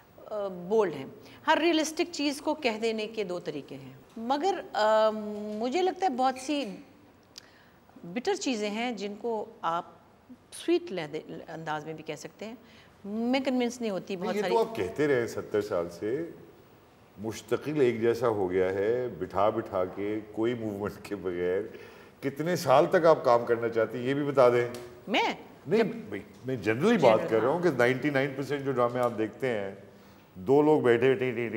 بولڈ ہیں. ہر ریئلسٹک چیز کو کہہ دینے کے دو طریقے ہیں, مگر مجھے لگتا ہے بہت سی بٹر چیزیں ہیں جن کو آپ سویٹ انداز میں بھی کہہ سکتے ہیں. میں کنونس نہیں ہوتی بہت ساری.
یہ تو آپ کہتے رہے 70 سال سے, مستقل ایک جیسا ہو گیا ہے, بٹھا کے کوئی موومنٹ کے بغیر. کتنے سال تک آپ کام کرنا چاہتی ہیں یہ بھی بتا دیں. میں جنرلی بات کر رہا ہوں کہ 99% جو ڈرامے آپ دیکھتے ہیں, 2 لوگ بیٹھے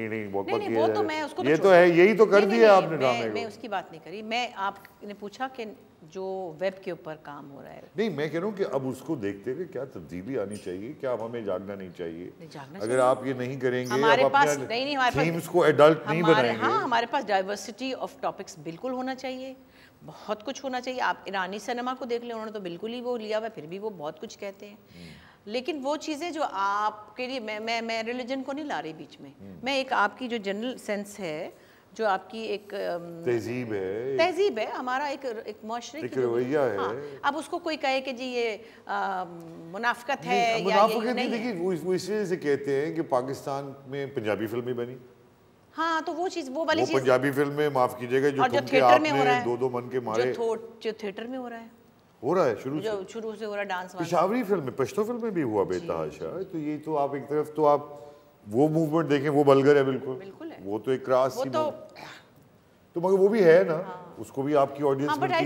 یہ تو ہے, یہی تو کر دیا آپ نے ڈرامے کو.
میں اس کی بات نہیں کری, میں آپ نے پوچھا کہ جو ویب کے اوپر کام ہو رہا ہے.
نہیں, میں کہہ رہا ہوں کہ اب اس کو دیکھتے ہوئے کیا تبدیلی آنی چاہیے, کیا اب ہمیں جاگنا نہیں چاہیے؟ اگر آپ یہ نہیں کریں گے,
ہمارے پاس
تھیمز کو ایڈلٹ نہیں بنائیں گے.
ہاں, ہمارے پاس ڈائیورسٹی آف ٹاپکس بالکل ہونا چاہیے, بہت کچھ ہونا چاہیے. آپ ایرانی سنیما کو دیکھ لیں, انہوں نے تو بالکل ہی وہ لیا ہوا ہے, پھر بھی وہ بہت کچھ کہتے ہیں. لیکن وہ چیزیں جو آپ کے لیے, میں ریلیجن کو نہیں لا رہی بیچ میں, میں ایک آپ کی جو جنرل سینس ہے, جو آپ کی ایک
تہذیب
ہے, ہمارا ایک معاشرے
کی رویہ ہے.
اب اس کو کوئی کہے کہ جی یہ منافقت ہے,
منافقت نہیں. دیکھیے وہ اس وجہ سے کہتے ہیں کہ پاکستان میں پنجابی فلمیں بنی.
ہاں, تو وہ چیز, وہ والی چیز,
پنجابی فلم میں معاف کیجیے گا جو
تھیٹر میں ہو رہا ہے,
2 من کے مارے,
جو تھیٹر میں ہو رہا ہے, شروع سے ہو رہا ہے ڈانس.
پشاوری فلم میں, پشتو فلم میں بھی ہوا بے تحاشا. تو یہ تو آپ ایک طرف تو آپ وہ موومنٹ دیکھیں, وہ بلگر ہے بالکل, وہ تو ایک کراس سی, تو مگر وہ بھی ہے نا, اس کو بھی آپ کی آڈینس ملتی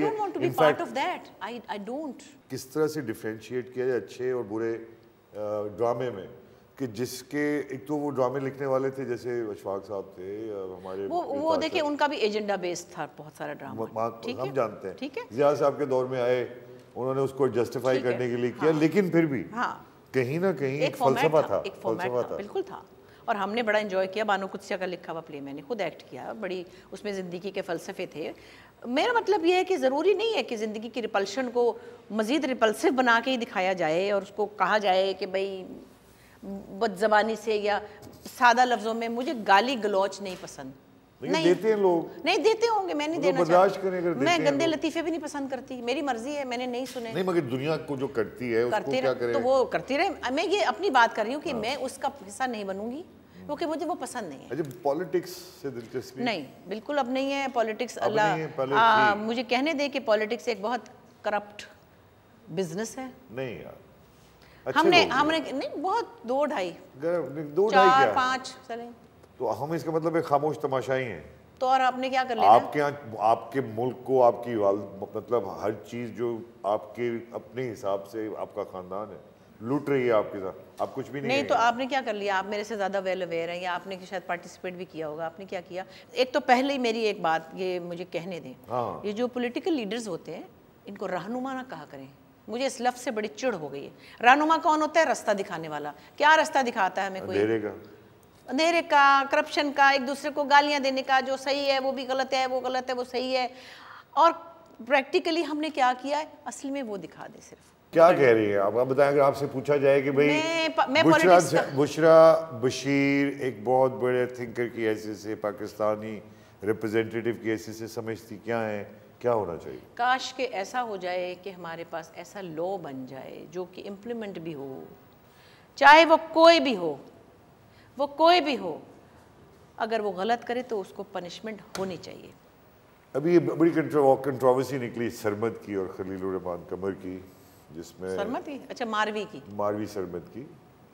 ہے. کس طرح سے ڈیفرینشیٹ کیا جائے اچھے اور برے ڈرامے میں. کہ جس کے ایک تو وہ ڈرامے لکھنے والے تھے جیسے اشفاق صاحب تھے اور ہمارے
وہ دیکھیں ان کا بھی ایجنڈا بیس تھا بہت سارا ڈرامہ،
ہم جانتے ہیں
ٹھیک ہے،
ضیاء صاحب کے دور میں آئے، انہوں نے اس کو جسٹیفائی کرنے کے لیے کیا، لیکن پھر بھی کہیں نہ کہیں ایک فلسفہ تھا،
ایک فارمیٹ تھا، بالکل تھا، اور ہم نے بڑا انجوائے کیا. بانو قدسیہ کا لکھا ہوا پلے میں نے خود ایکٹ کیا، بڑی اس میں زندگی کے فلسفے تھے. میرا مطلب یہ ہے کہ ضروری نہیں ہے کہ زندگی کی ریپلشن کو مزید ریپلسو بنا کے ہی دکھایا جائے اور اس کو کہا جائے کہ بھئی بد زبانی سے یا سادہ لفظوں میں مجھے گالی گلوچ نہیں پسند.
نہیں دیتے ہیں لوگ،
نہیں دیتے ہوں گے، میں نہیں دینا چاہتی، میں گندے لطیفے بھی نہیں پسند کرتی، میری مرضی ہے، میں نے نہیں سنے.
نہیں مگر دنیا کو جو کرتی ہے اس کو کیا کرے،
تو وہ کرتی رہے. میں یہ اپنی بات کر رہی ہوں کہ میں اس کا حصہ نہیں بنوں گی کیونکہ مجھے وہ پسند نہیں ہے.
اچھا پالیٹکس سے دلچسپی
نہیں، بالکل اب نہیں ہے پالیٹکس. اللہ مجھے کہنے دے کہ پالیٹکس ایک بہت کرپٹ بزنس ہے.
نہیں یار
ہم نے نہیں بہت 2-2.5 4-5 چلیں
تو ہم اس کا مطلب ایک خاموش تماشائی ہیں.
تو اور آپ نے کیا کر لیا؟
آپ کے آپ کے ملک کو آپ کی مطلب ہر چیز جو آپ کے اپنے حساب سے آپ کا خاندان ہے لوٹ رہی ہے آپ کے ساتھ، آپ کچھ بھی نہیں.
تو آپ نے کیا کر لیا؟ آپ میرے سے زیادہ ویل اویئر ہیں یا آپ نے شاید پارٹیسپیٹ بھی کیا ہوگا. آپ نے کیا کیا؟ ایک تو پہلے ہی میری ایک بات یہ مجھے کہنے دیں، یہ جو پولیٹیکل لیڈرز ہوتے ہیں ان کو رہنما نہ کہا کریں. مجھے اس لفظ سے بڑی چڑ ہو گئی ہے. رہنما کون ہوتا ہے؟ رستہ دکھانے والا. کیا رستہ دکھاتا ہے ہمیں؟ کوئی اندھیرے کا، کرپشن کا، ایک دوسرے کو گالیاں دینے کا، جو صحیح ہے وہ بھی غلط ہے، وہ غلط ہے وہ صحیح ہے. اور پریکٹیکلی ہم نے کیا کیا ہے؟ اصل میں وہ دکھا دے. صرف
کیا کہہ رہی ہیں آپ بتائیں؟ اگر آپ سے پوچھا جائے کہ بھئی بشرا بشیر ایک بہت بڑے تھنکر کی حیثیت سے، پاکستانی ریپرزینٹیٹیو کی حیثیت سے سمجھتی کیا ہیں، کیا ہونا چاہیے؟
کاش کہ ایسا ہو جائے کہ ہمارے پاس ایسا لا بن جائے جو کہ امپلیمنٹ بھی ہو، چاہے وہ کوئی بھی ہو، وہ کوئی بھی ہو، اگر وہ غلط کرے تو اس کو پنشمنٹ ہونی چاہیے.
ابھی یہ بڑی کنٹروورسی نکلی سرمد کی اور خلیل الرحمان قمر کی، جس میں
سرمد کی، اچھا ماروی
سرمد کی،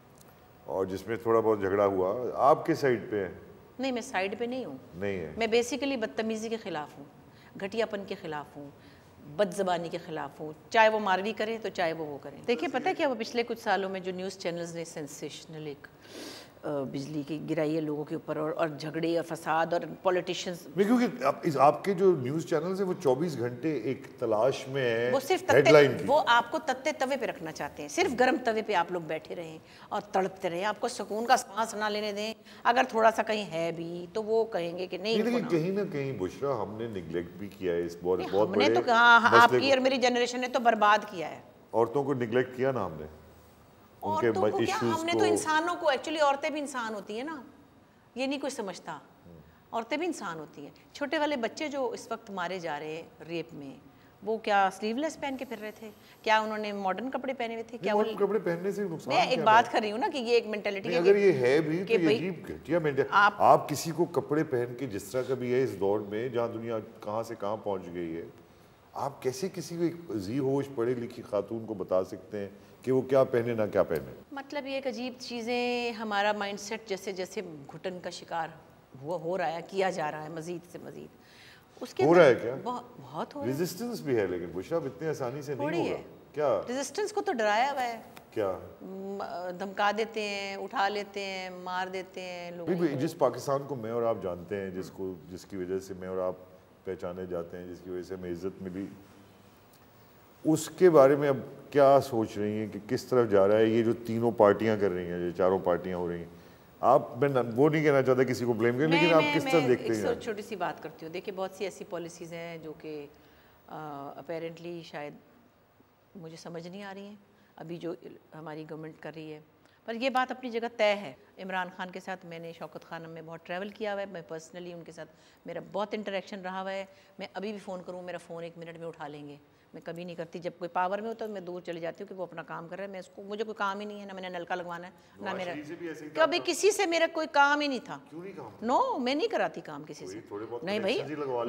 اور جس میں تھوڑا بہت جھگڑا ہوا. آپ کے سائڈ پہ ہیں؟
نہیں میں سائڈ پہ نہیں ہوں.
نہیں ہے.
میں بیسیکلی بدتمیزی کے خلاف ہوں، گھٹیا پن کے خلاف ہوں، بد زبانی کے خلاف ہوں، چاہے وہ ماروی کرے تو چاہے وہ کریں. دیکھیں پتہ ہے کیا، وہ پچھلے کچھ سالوں میں جو نیوز چینلز نے سینسیشنل ایک بجلی کی گرائی ہے لوگوں کے اوپر، اور جھگڑے اور فساد اور پولیٹیشینز.
کیونکہ آپ کے جو نیوز چینلز ہیں وہ 24 گھنٹے ایک تلاش میں ہیں
وہ صرف
ہیڈ لائن کی.
وہ آپ کو تتے توے پہ رکھنا چاہتے ہیں، صرف گرم توے پہ آپ لوگ بیٹھے رہیں اور تڑپتے رہیں، آپ کو سکون کا سانس نہ لینے دیں. اگر تھوڑا سا کہیں ہے بھی تو وہ کہیں گے کہ نہیں.
لیکن کہیں نہ کہیں بشرا ہم نے نگلیکٹ بھی کیا ہے اس بہت
ہم نے تو کہا، آپ کی اور میری جنریشن نے تو برباد کیا ہے.
عورتوں کو نگلیکٹ کیا نا ہم نے.
عورتوں کو کیا، ہم نے تو انسانوں کو، ایکچولی عورتیں بھی انسان ہوتی ہیں نا، یہ نہیں کوئی سمجھتا. عورتیں بھی انسان ہوتی ہیں. چھوٹے والے بچے جو اس وقت مارے جا رہے ہیں ریپ میں، وہ کیا سلیو لیس پہن کے پھر رہے تھے؟ کیا انہوں نے ماڈرن کپڑے پہنے ہوئے تھے؟ کیا
ماڈرن کپڑے پہننے سے نقصان؟
میں ایک بات کر رہی ہوں نا کہ یہ ایک مینٹلٹی ہے.
اگر یہ ہے بھی تو یہ عجیب گھٹیا مینٹلٹی. آپ کسی کو کپڑے پہن کے جس طرح کا بھی ہے اس دور میں جہاں دنیا کہاں سے کہاں پہنچ گئی ہے، آپ کیسے کسی کو ایک ذی ہوش پڑھی لکھی خاتون کو بتا سکتے ہیں کہ وہ کیا پہنے نہ کیا پہنے؟
مطلب یہ ایک عجیب چیزیں، ہمارا مائنڈ سیٹ جیسے جیسے گھٹن کا شکار ہو رہا ہے، کیا جا رہا ہے مزید سے مزید. اس کے
ہو رہا ہے کیا؟
بہت ہو رہا ہے.
ریزسٹنس بھی ہے لیکن بشرا اتنی آسانی سے نہیں ہوگا. کیا
ریزسٹنس کو تو ڈرایا ہوا ہے،
کیا
دھمکا دیتے ہیں، اٹھا لیتے ہیں، مار دیتے ہیں لوگوں کو.
جس پاکستان کو میں اور آپ جانتے ہیں، جس کی وجہ سے میں اور آپ پہچانے جاتے ہیں، جس کی وجہ سے ہمیں عزت ملی، اس کے بارے میں اب کیا سوچ رہی ہیں کہ کس طرف جا رہا ہے یہ جو تینوں پارٹیاں کر رہی ہیں، جو چاروں پارٹیاں ہو رہی ہیں؟ آپ، میں وہ نہیں کہنا چاہتا کسی کو بلیم کریں، لیکن آپ کس طرح دیکھتے ہیں؟
ایک چھوٹی سی بات کرتی ہوں. دیکھیں بہت سی ایسی پالیسیز ہیں جو کہ اپیرنٹلی شاید مجھے سمجھ نہیں آ رہی ہیں ابھی جو ہماری گورنمنٹ کر رہی ہے، پر یہ بات اپنی جگہ طے ہے. عمران خان کے ساتھ میں نے شوکت خانم میں بہت ٹریول کیا ہوا ہے، میں پرسنلی ان کے ساتھ میرا بہت انٹریکشن رہا ہوا ہے. میں ابھی بھی فون کروں میرا فون 1 منٹ میں اٹھا لیں گے. میں کبھی نہیں کرتی، جب کوئی پاور میں ہوتا ہے میں دور چلی جاتی ہوں کہ وہ اپنا کام کر رہا ہے. میں اس کو، مجھے کوئی کام ہی نہیں ہے، نہ میں نے نلکا لگوانا ہے، نہ میرا کبھی کسی سے میرا کوئی کام ہی نہیں تھا. نو، میں نہیں کراتی کام کسی سے. نہیں بھائی،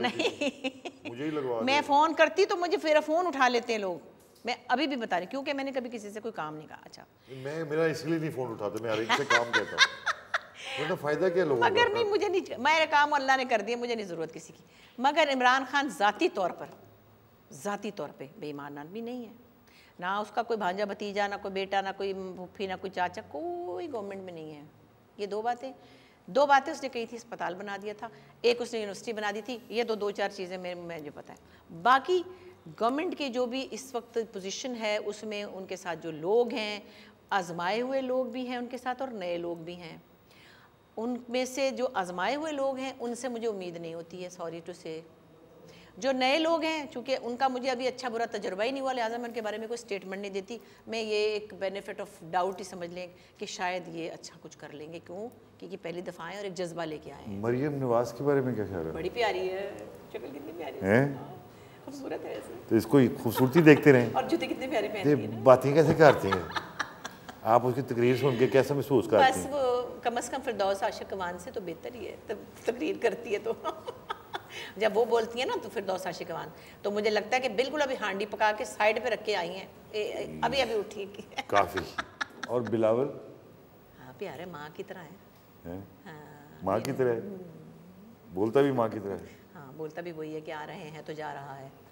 نہیں، میں فون کرتی تو مجھے پھر فون اٹھا لیتے ہیں لوگ. میں ابھی بھی بتا رہی کیونکہ میں نے کبھی کسی سے کوئی کام نہیں کہا. اچھا
میرا اس لیے نہیں فون اٹھاتا، میں ہر ایک سے کام کہتا ہوں. فائدہ کیا لوگوں کا؟
مگر نہیں، مجھے نہیں، میرا کام اللہ نے کر دیا، مجھے نہیں ضرورت کسی کی. مگر عمران خان ذاتی طور پہ بے ایمان آدمی نہیں ہے، ना उसका कोई भांजा भतीजा, ना कोई बेटा, ना कोई फूफी, ना कोई चाचा, कोई गवर्नमेंट में नहीं है। ये दो बातें उसने कही थी, अस्पताल बना दिया था, एक उसने यूनिवर्सिटी बना दी थी, ये दो चार चीज़ें मुझे पता है। बाकी गवर्नमेंट के जो भी इस वक्त पोजीशन है उसमें उनके साथ जो लोग हैं, आजमाए हुए लोग भी हैं उनके साथ और नए लोग भी हैं। उनमें से जो आजमाए हुए लोग हैं उनसे मुझे उम्मीद नहीं होती है, सॉरी टू से। जो नए लोग हैं, चूँकि उनका मुझे अभी अच्छा बुरा तजुर्बा ही नहीं हुआ, लिहाजा मैं उनके बारे में कोई स्टेटमेंट नहीं देती। मैं ये एक बेनिफिट ऑफ डाउट ही समझ लें कि शायद ये अच्छा कुछ कर लेंगे। क्यों? क्योंकि पहली दफ़ा आए और एक जज्बा लेके आए हैं।
मरियम नवाज के बारे में क्या ख्याल है?
बड़ी प्यारी है, शक्ल कितनी प्यारी है, खूबसूरत है ऐसे।
तो इसको खूबसूरती देखते रहें।
और जूते कितने प्यारे पहनती है।
बातें कैसे करती हैं आप? उसकी तकरीर सुन के कैसा महसूस करती हैं?
बस वो कम से कम फिरदौस आशिक अवान से तो बेहतर ही है, तब तकरीर करती है तो जब वो बोलती है ना तो फिरदौस आशिक अवान, तो मुझे लगता है कि बिल्कुल अभी हांडी पका के साइड पे रख के आई हैं, अभी उठी
काफ़ी। और बिलावल?
हाँ प्यारे, माँ की तरह है।
हाँ, माँ की तरह है, बोलता भी माँ की तरह है।
हाँ, बोलता भी वही है कि आ रहे हैं तो जा रहा है।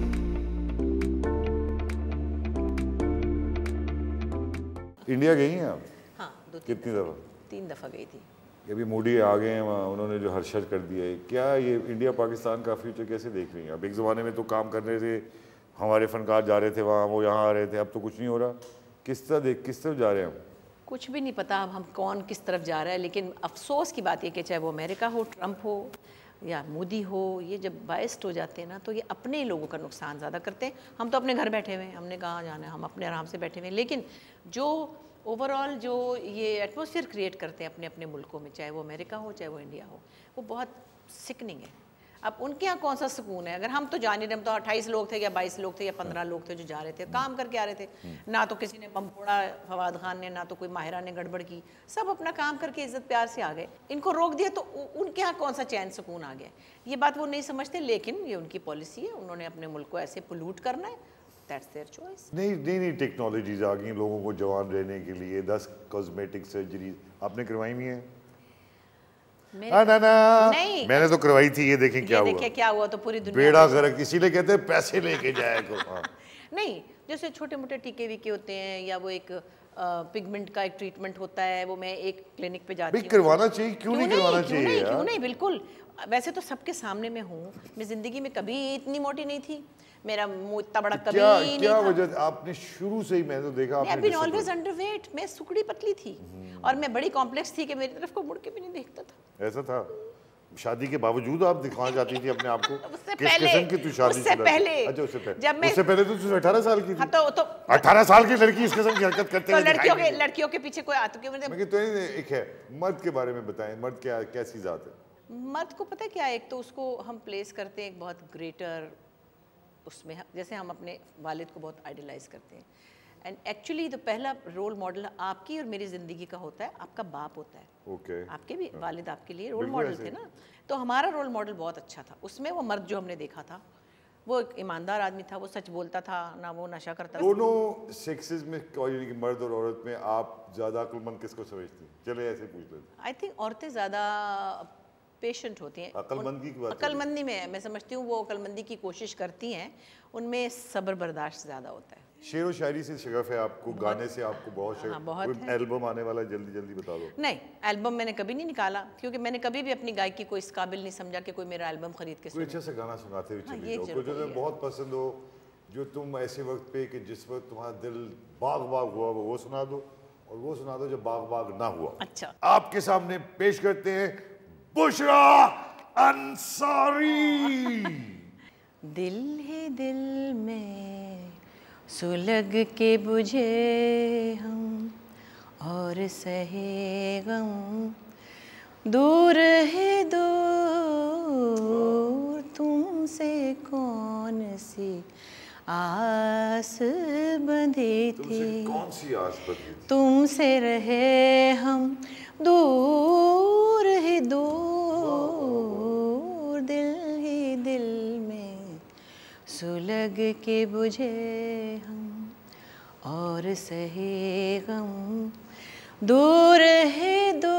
इंडिया गई हैं आप?
हाँ,
कितनी दफ़ा?
3 दफ़ा गई थी।
अभी मोदी आ गए हैं वहाँ, उन्होंने जो हर्षद कर दिया है, क्या ये इंडिया पाकिस्तान का फ्यूचर कैसे देख रही हैं? अब एक ज़माने में तो काम कर रहे थे, हमारे फनकार जा रहे थे वहाँ, वो यहाँ आ रहे थे, अब तो कुछ नहीं हो रहा। किस तरफ जा रहे हैं हम?
कुछ भी नहीं पता अब हम कौन किस तरफ जा रहा है, लेकिन अफसोस की बात ये कि चाहे वो अमेरिका हो, ट्रंप हो या मोदी हो, ये जब बाइस्ड हो जाते हैं ना तो ये अपने ही लोगों का नुकसान ज़्यादा करते हैं। हम तो अपने घर बैठे हुए हैं, हमने कहाँ जाना है, हम अपने आराम से बैठे हुए हैं, लेकिन जो ओवरऑल जो ये एटमॉस्फेयर क्रिएट करते हैं अपने अपने मुल्कों में, चाहे वो अमेरिका हो चाहे वो इंडिया हो, वो बहुत सिकनिंग है। अब उनके यहाँ कौन सा सुकून है? अगर हम तो जा नहीं रहे, हम तो 28 लोग थे या 22 लोग थे या 15 लोग थे जो जा रहे थे, काम करके आ रहे थे, ना तो किसी ने बम फोड़ा फवाद खान ने, ना तो कोई माहिरा ने गड़बड़ की, सब अपना काम करके इज्जत प्यार से आ गए। इनको रोक दिया तो उनके यहाँ कौन सा चैन सुकून आ गया? ये बात वो नहीं समझते, लेकिन ये उनकी पॉलिसी है, उन्होंने अपने मुल्क को ऐसे पोल्यूट करना है, दैट्स देयर चॉइस।
नहीं टेक्नोलॉजीज आ गई लोगों को जवान रहने के लिए। 10 कॉस्मेटिक सर्जरीज आपने करवाई हुई हैं? ना नहीं, मैंने तो करवाई थी। ये देखें क्या हुआ।
क्या हुआ तो पूरी दुनिया
बेड़ा गर्क, इसीलिए कहते हैं पैसे लेके जाए को।
नहीं, जैसे छोटे मोटे टीके वीके होते हैं या वो एक पिगमेंट का एक ट्रीटमेंट होता है, वो मैं एक क्लिनिक पे जाती हूँ।
करवाना चाहिए, क्यों नहीं करवाना चाहिए?
क्यों नहीं, बिल्कुल। वैसे तो सबके सामने मैं हूँ, मैं जिंदगी में कभी इतनी मोटी नहीं थी, मेरा मुंह इतना बड़ा कभी नहीं था।
क्या वजह? आपने शुरू से ही, मैंने तो देखा आपने
बीन ऑलवेज अंडरवेट, मैं सुकड़ी पतली थी और मैं बड़ी कॉम्प्लेक्स थी कि मेरी तरफ को मुड़ के भी नहीं देखता था।
ऐसा था? शादी के बावजूद आप दिखाना चाहती थी अपने आप को?
उससे
किस किस्म की तू शादी?
उससे पहले।
अच्छा, उससे पहले तो तू 18 साल की थी।
हाँ, तो
18 साल की लड़की इस किस्म की हरकत करते
हुए लड़कियों के पीछे कोई आता क्यों?
तो एक है मर्द के बारे में बताएं, मर्द कैसी जात है?
मर्द को पता है क्या, एक तो उसको हम प्लेस करते हैं एक बहुत ग्रेटर उसमें, जैसे हम अपने वालिद को बहुत आइडलाइज करते हैं, एंड एक्चुअली तो पहला रोल मॉडल आपकी और मेरी ज़िंदगी का होता है, आपका बाप होता है।
ओके।
आपके भी वालिद आपके लिए रोल मॉडल थे ना, तो हमारा रोल मॉडल बहुत अच्छा था। उसमें वो मर्द जो हमने देखा था वो एक ईमानदार आदमी था, वो सच बोलता था, ना वो नशा करता था।
दोनों सेक्सेस में, मर्द और औरत में आप ज़्यादा अक्लमंद किसको समझती हैं? चले ऐसे पूछ लेते।
आई थिंक औरतें ज़्यादा पेशेंट होती हैं।
अक्लमंदी की बात,
अक्लमंदी में मैं समझती हूँ वो अक्लमंदी की कोशिश करती हैं, उनमें सब्र बर्दाश्त ज़्यादा होता है।
शेर व शायरी से शगफ है आपको, गाने से आपको बहुत शगफ।
बहुत
है। एल्बम आने वाला, जल्दी जल्दी बता दो।
नहीं, एल्बम मैंने कभी नहीं निकाला, क्योंकि मैंने कभी भी अपनी गायकी को इस काबिल नहीं समझा कि कोई मेरा एल्बम खरीद के
कोई अच्छा सा गाना सुनाते हुए चली जाओ,
जो
तुम्हें बहुत पसंद हो, जो तुम ऐसे वक्त पे कि जिस वक्त तुम्हारा दिल बाग बाग हुआ वो सुना दो, और वो सुना दो जब बाग बाग ना हुआ।
अच्छा,
आपके सामने पेश करते हैं बुशरा अंसारी।
दिल है दिल में सुलग के बुझे हम और सहे गम, दूर है दूर तुमसे कौन सी आस बंधी थी,
कौन सी आस बंधी थी?
तुमसे रहे हम दूर है दूर, दिल ही दिल में सुलग के बुझे हम और सहे गम, दूर है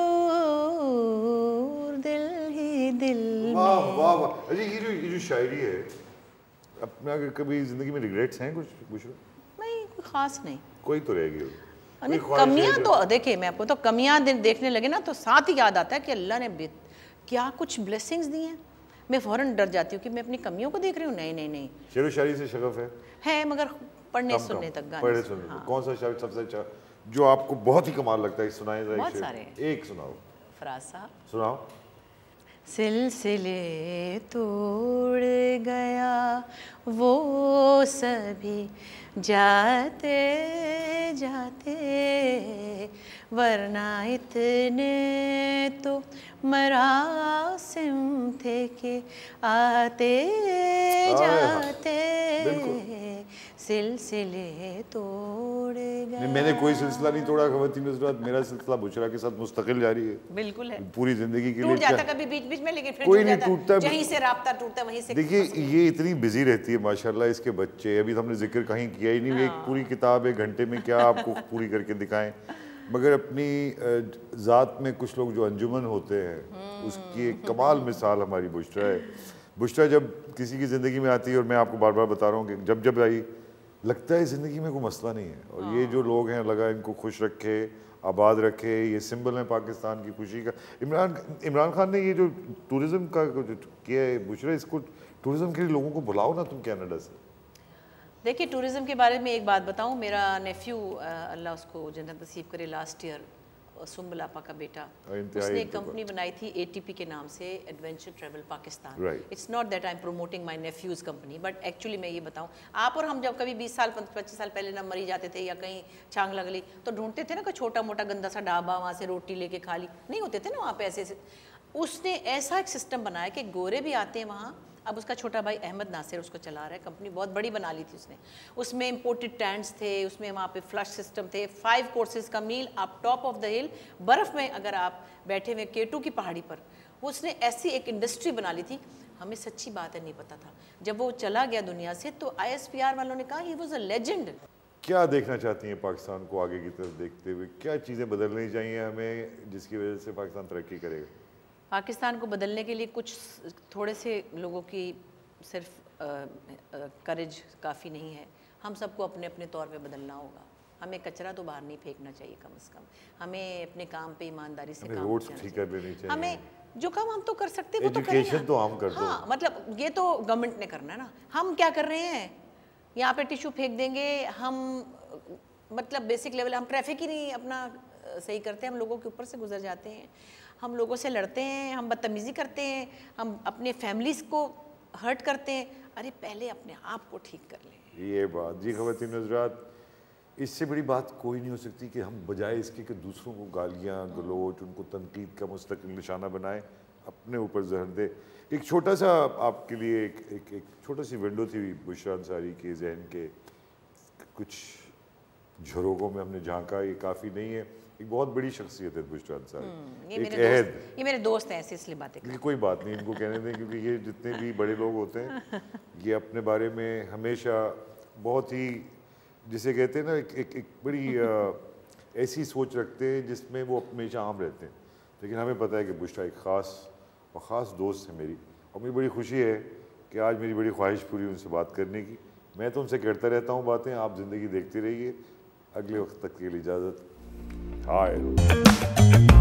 दूर, दिल ही दिल में।
वाह वाह वाह। अरे ये जो शायरी है, अपना कभी जिंदगी में रिग्रेट्स हैं कुछ?
नहीं, خاص نہیں.
کوئی تو رہ گئی.
کمیاں تو دیکھیں میں آپ کو تو کمیاں دیکھنے لگے نا تو ساتھ ہی یاد آتا ہے کہ اللہ نے کیا کچھ بلیسنگز دی ہیں. میں فوراً ڈر جاتی ہوں کہ میں اپنی کمیوں کو دیکھ رہی ہوں. نہیں نہیں نہیں,
شعر و شاعری سے شغف ہے
مگر پڑھنے سننے تک گانے.
پڑھنے سننے. کون سا شاعر سب سے اچھا جو آپ کو بہت ہی کمال لگتا ہے؟ سنائیں ذرا.
بہت سارے ہیں.
ایک سناؤ.
فراز صاحب.
سناؤ.
سلسلے توڑ گیا وہ سبھی جاتے جاتے, ورنہ اتنے تو مراسم تھے کہ آتے جاتے سلسلے توڑ گیا.
میں نے کوئی سلسلہ نہیں توڑا خواتین حضرات. میرا سلسلہ بشرا کے ساتھ مستقل جاری ہے.
بالکل ہے.
پوری زندگی کے لیے
ٹوٹ جاتا کبھی بیچ بیچ میں, لیکن پھر
کوئی نہیں ٹوٹتا.
جہیں سے رابطہ ٹوٹتا ہے وہیں سے.
دیکھیے یہ اتنی بزی رہتی ہے ماشاءاللہ اس کے بچے. ابھی ہم نے ذکر کہیں کیا ہی نہیں. ایک پوری کتاب 1 گھنٹے میں کیا آپ کو پوری کر کے دکھائیں. مگر اپنی ذات میں کچھ لوگ جو انجمن ہوتے ہیں اس کی ایک کمال مثال ہماری بشرا ہے. بشرا جب کسی کی زندگی میں آتی ہے, اور میں آپ کو بار بار بتا رہا ہوں کہ جب آئی لگتا ہے زندگی میں کوئی مسئلہ نہیں ہے. اور یہ جو لوگ ہیں لگا ان کو خوش رکھے, آباد رکھے. یہ سمبل ہیں پاکستان کی خوشی کا. عمران خان نے یہ جو ٹورزم کا کیا ہے بشرا, اس کو ٹورزم کے لیے لوگوں کو بلاؤ نا تم کینیڈا سے.
دیکھیے ٹورزم کے بارے میں ایک بات بتاؤں. میرا نیفیو اللہ اس کو جنت نصیب کرے, لاسٹ ایئر سنبل آپا کا بیٹا, اس نے ایک کمپنی بنائی تھی ATP کے نام سے, adventure travel Pakistan. It's not that I am promoting my nephew's company, but actually میں یہ بتاؤں, آپ اور ہم جب کبھی 20 سال 25 سال پہلے نہ مری جاتے تھے یا کہیں چھانگ لگ لی تو ڈھونڈتے تھے نا کوئی چھوٹا موٹا گندا سا ڈھابا, وہاں سے روٹی لے کے کھا لی. نہیں ہوتے تھے نا وہاں پہ ایسے. اس نے ایسا ایک سسٹم بنایا کہ گورے بھی آتے ہیں وہاں. اب اس کا چھوٹا بھائی احمد ناصر اس کو چلا رہا ہے. کمپنی بہت بڑی بنا لی تھی اس نے. اس میں امپورٹڈ ٹینٹس تھے, اس میں وہاں پہ فلش سسٹم تھے, 5 کورسز کا میل, آپ ٹاپ آف دا ہل برف میں اگر آپ بیٹھے ہوئے K2 کی پہاڑی پر. اس نے ایسی ایک انڈسٹری بنا لی تھی. ہمیں سچی بات ہے نہیں پتا تھا. جب وہ چلا گیا دنیا سے تو ISPR والوں نے کہا ہی واز اے لیجنڈ.
کیا دیکھنا چاہتی ہیں پاکستان کو آگے کی طرف دیکھتے ہوئے؟ کیا چیزیں بدلنی چاہیے ہمیں جس کی وجہ سے پاکستان ترقی کرے گا؟
پاکستان کو بدلنے کے لیے کچھ تھوڑے سے لوگوں کی صرف کریج کافی نہیں ہے. ہم سب کو اپنے اپنے طور پہ بدلنا ہوگا. ہمیں کچرا تو باہر نہیں پھینکنا چاہیے کم از کم. ہمیں اپنے کام پہ ایمانداری سے کام کرنا چاہیے. ہمیں جو کام ہم تو کر سکتے ہیں وہ تو کریں.
ایجوکیشن تو عام کر دو.
ہاں مطلب یہ تو گورنمنٹ نے کرنا ہے نا. ہم کیا کر رہے ہیں, یہاں پہ ٹیشو پھینک دیں گے ہم, مطلب بیسک لیول ہم ٹریفک ہی نہیں اپنا صحیح کرتے. ہم لوگوں کے اوپر سے گزر جاتے ہیں, ہم لوگوں سے لڑتے ہیں, ہم بدتمیزی کرتے ہیں, ہم اپنے فیملیز کو ہرٹ کرتے ہیں. ارے پہلے اپنے آپ کو ٹھیک کر لیں.
یہ بات جی خواتین حضرات, اس سے بڑی بات کوئی نہیں ہو سکتی کہ ہم بجائے اس کے کہ دوسروں کو گالیاں گلوچ, ان کو تنقید کا مستقل نشانہ بنائیں, اپنے اوپر زہر دے. ایک چھوٹا سا آپ کے لیے ایک چھوٹا سی ونڈو تھی بشرا انصاری کے ذہن کے کچھ جھروگوں میں ہم نے جھانکا. یہ کافی نہیں ہے, ایک بہت بڑی شخصیت ہے بشرا انصاری.
یہ میرے دوست ہیں ایسے, اس لیے باتیں
کریں. کوئی بات نہیں, ان کو کہنے دیں, کیونکہ یہ جتنے بھی بڑے لوگ ہوتے ہیں یہ اپنے بارے میں ہمیشہ بہت ہی, جسے کہتے ہیں نا, ایک بڑی ایسی سوچ رکھتے ہیں جس میں وہ ہمیشہ عام رہتے ہیں. لیکن ہمیں پتہ ہے کہ بشرا ایک خاص دوست ہے میری, اور مجھے بڑی خوشی ہے کہ آج میری بڑی خواہش پوری ان سے بات کرنے کی. میں تو ان سے کرتا رہتا ہوں باتیں, آپ زندگی دیکھتے رہیے. اگلے وقت تک کے لیے اجازت. ہائے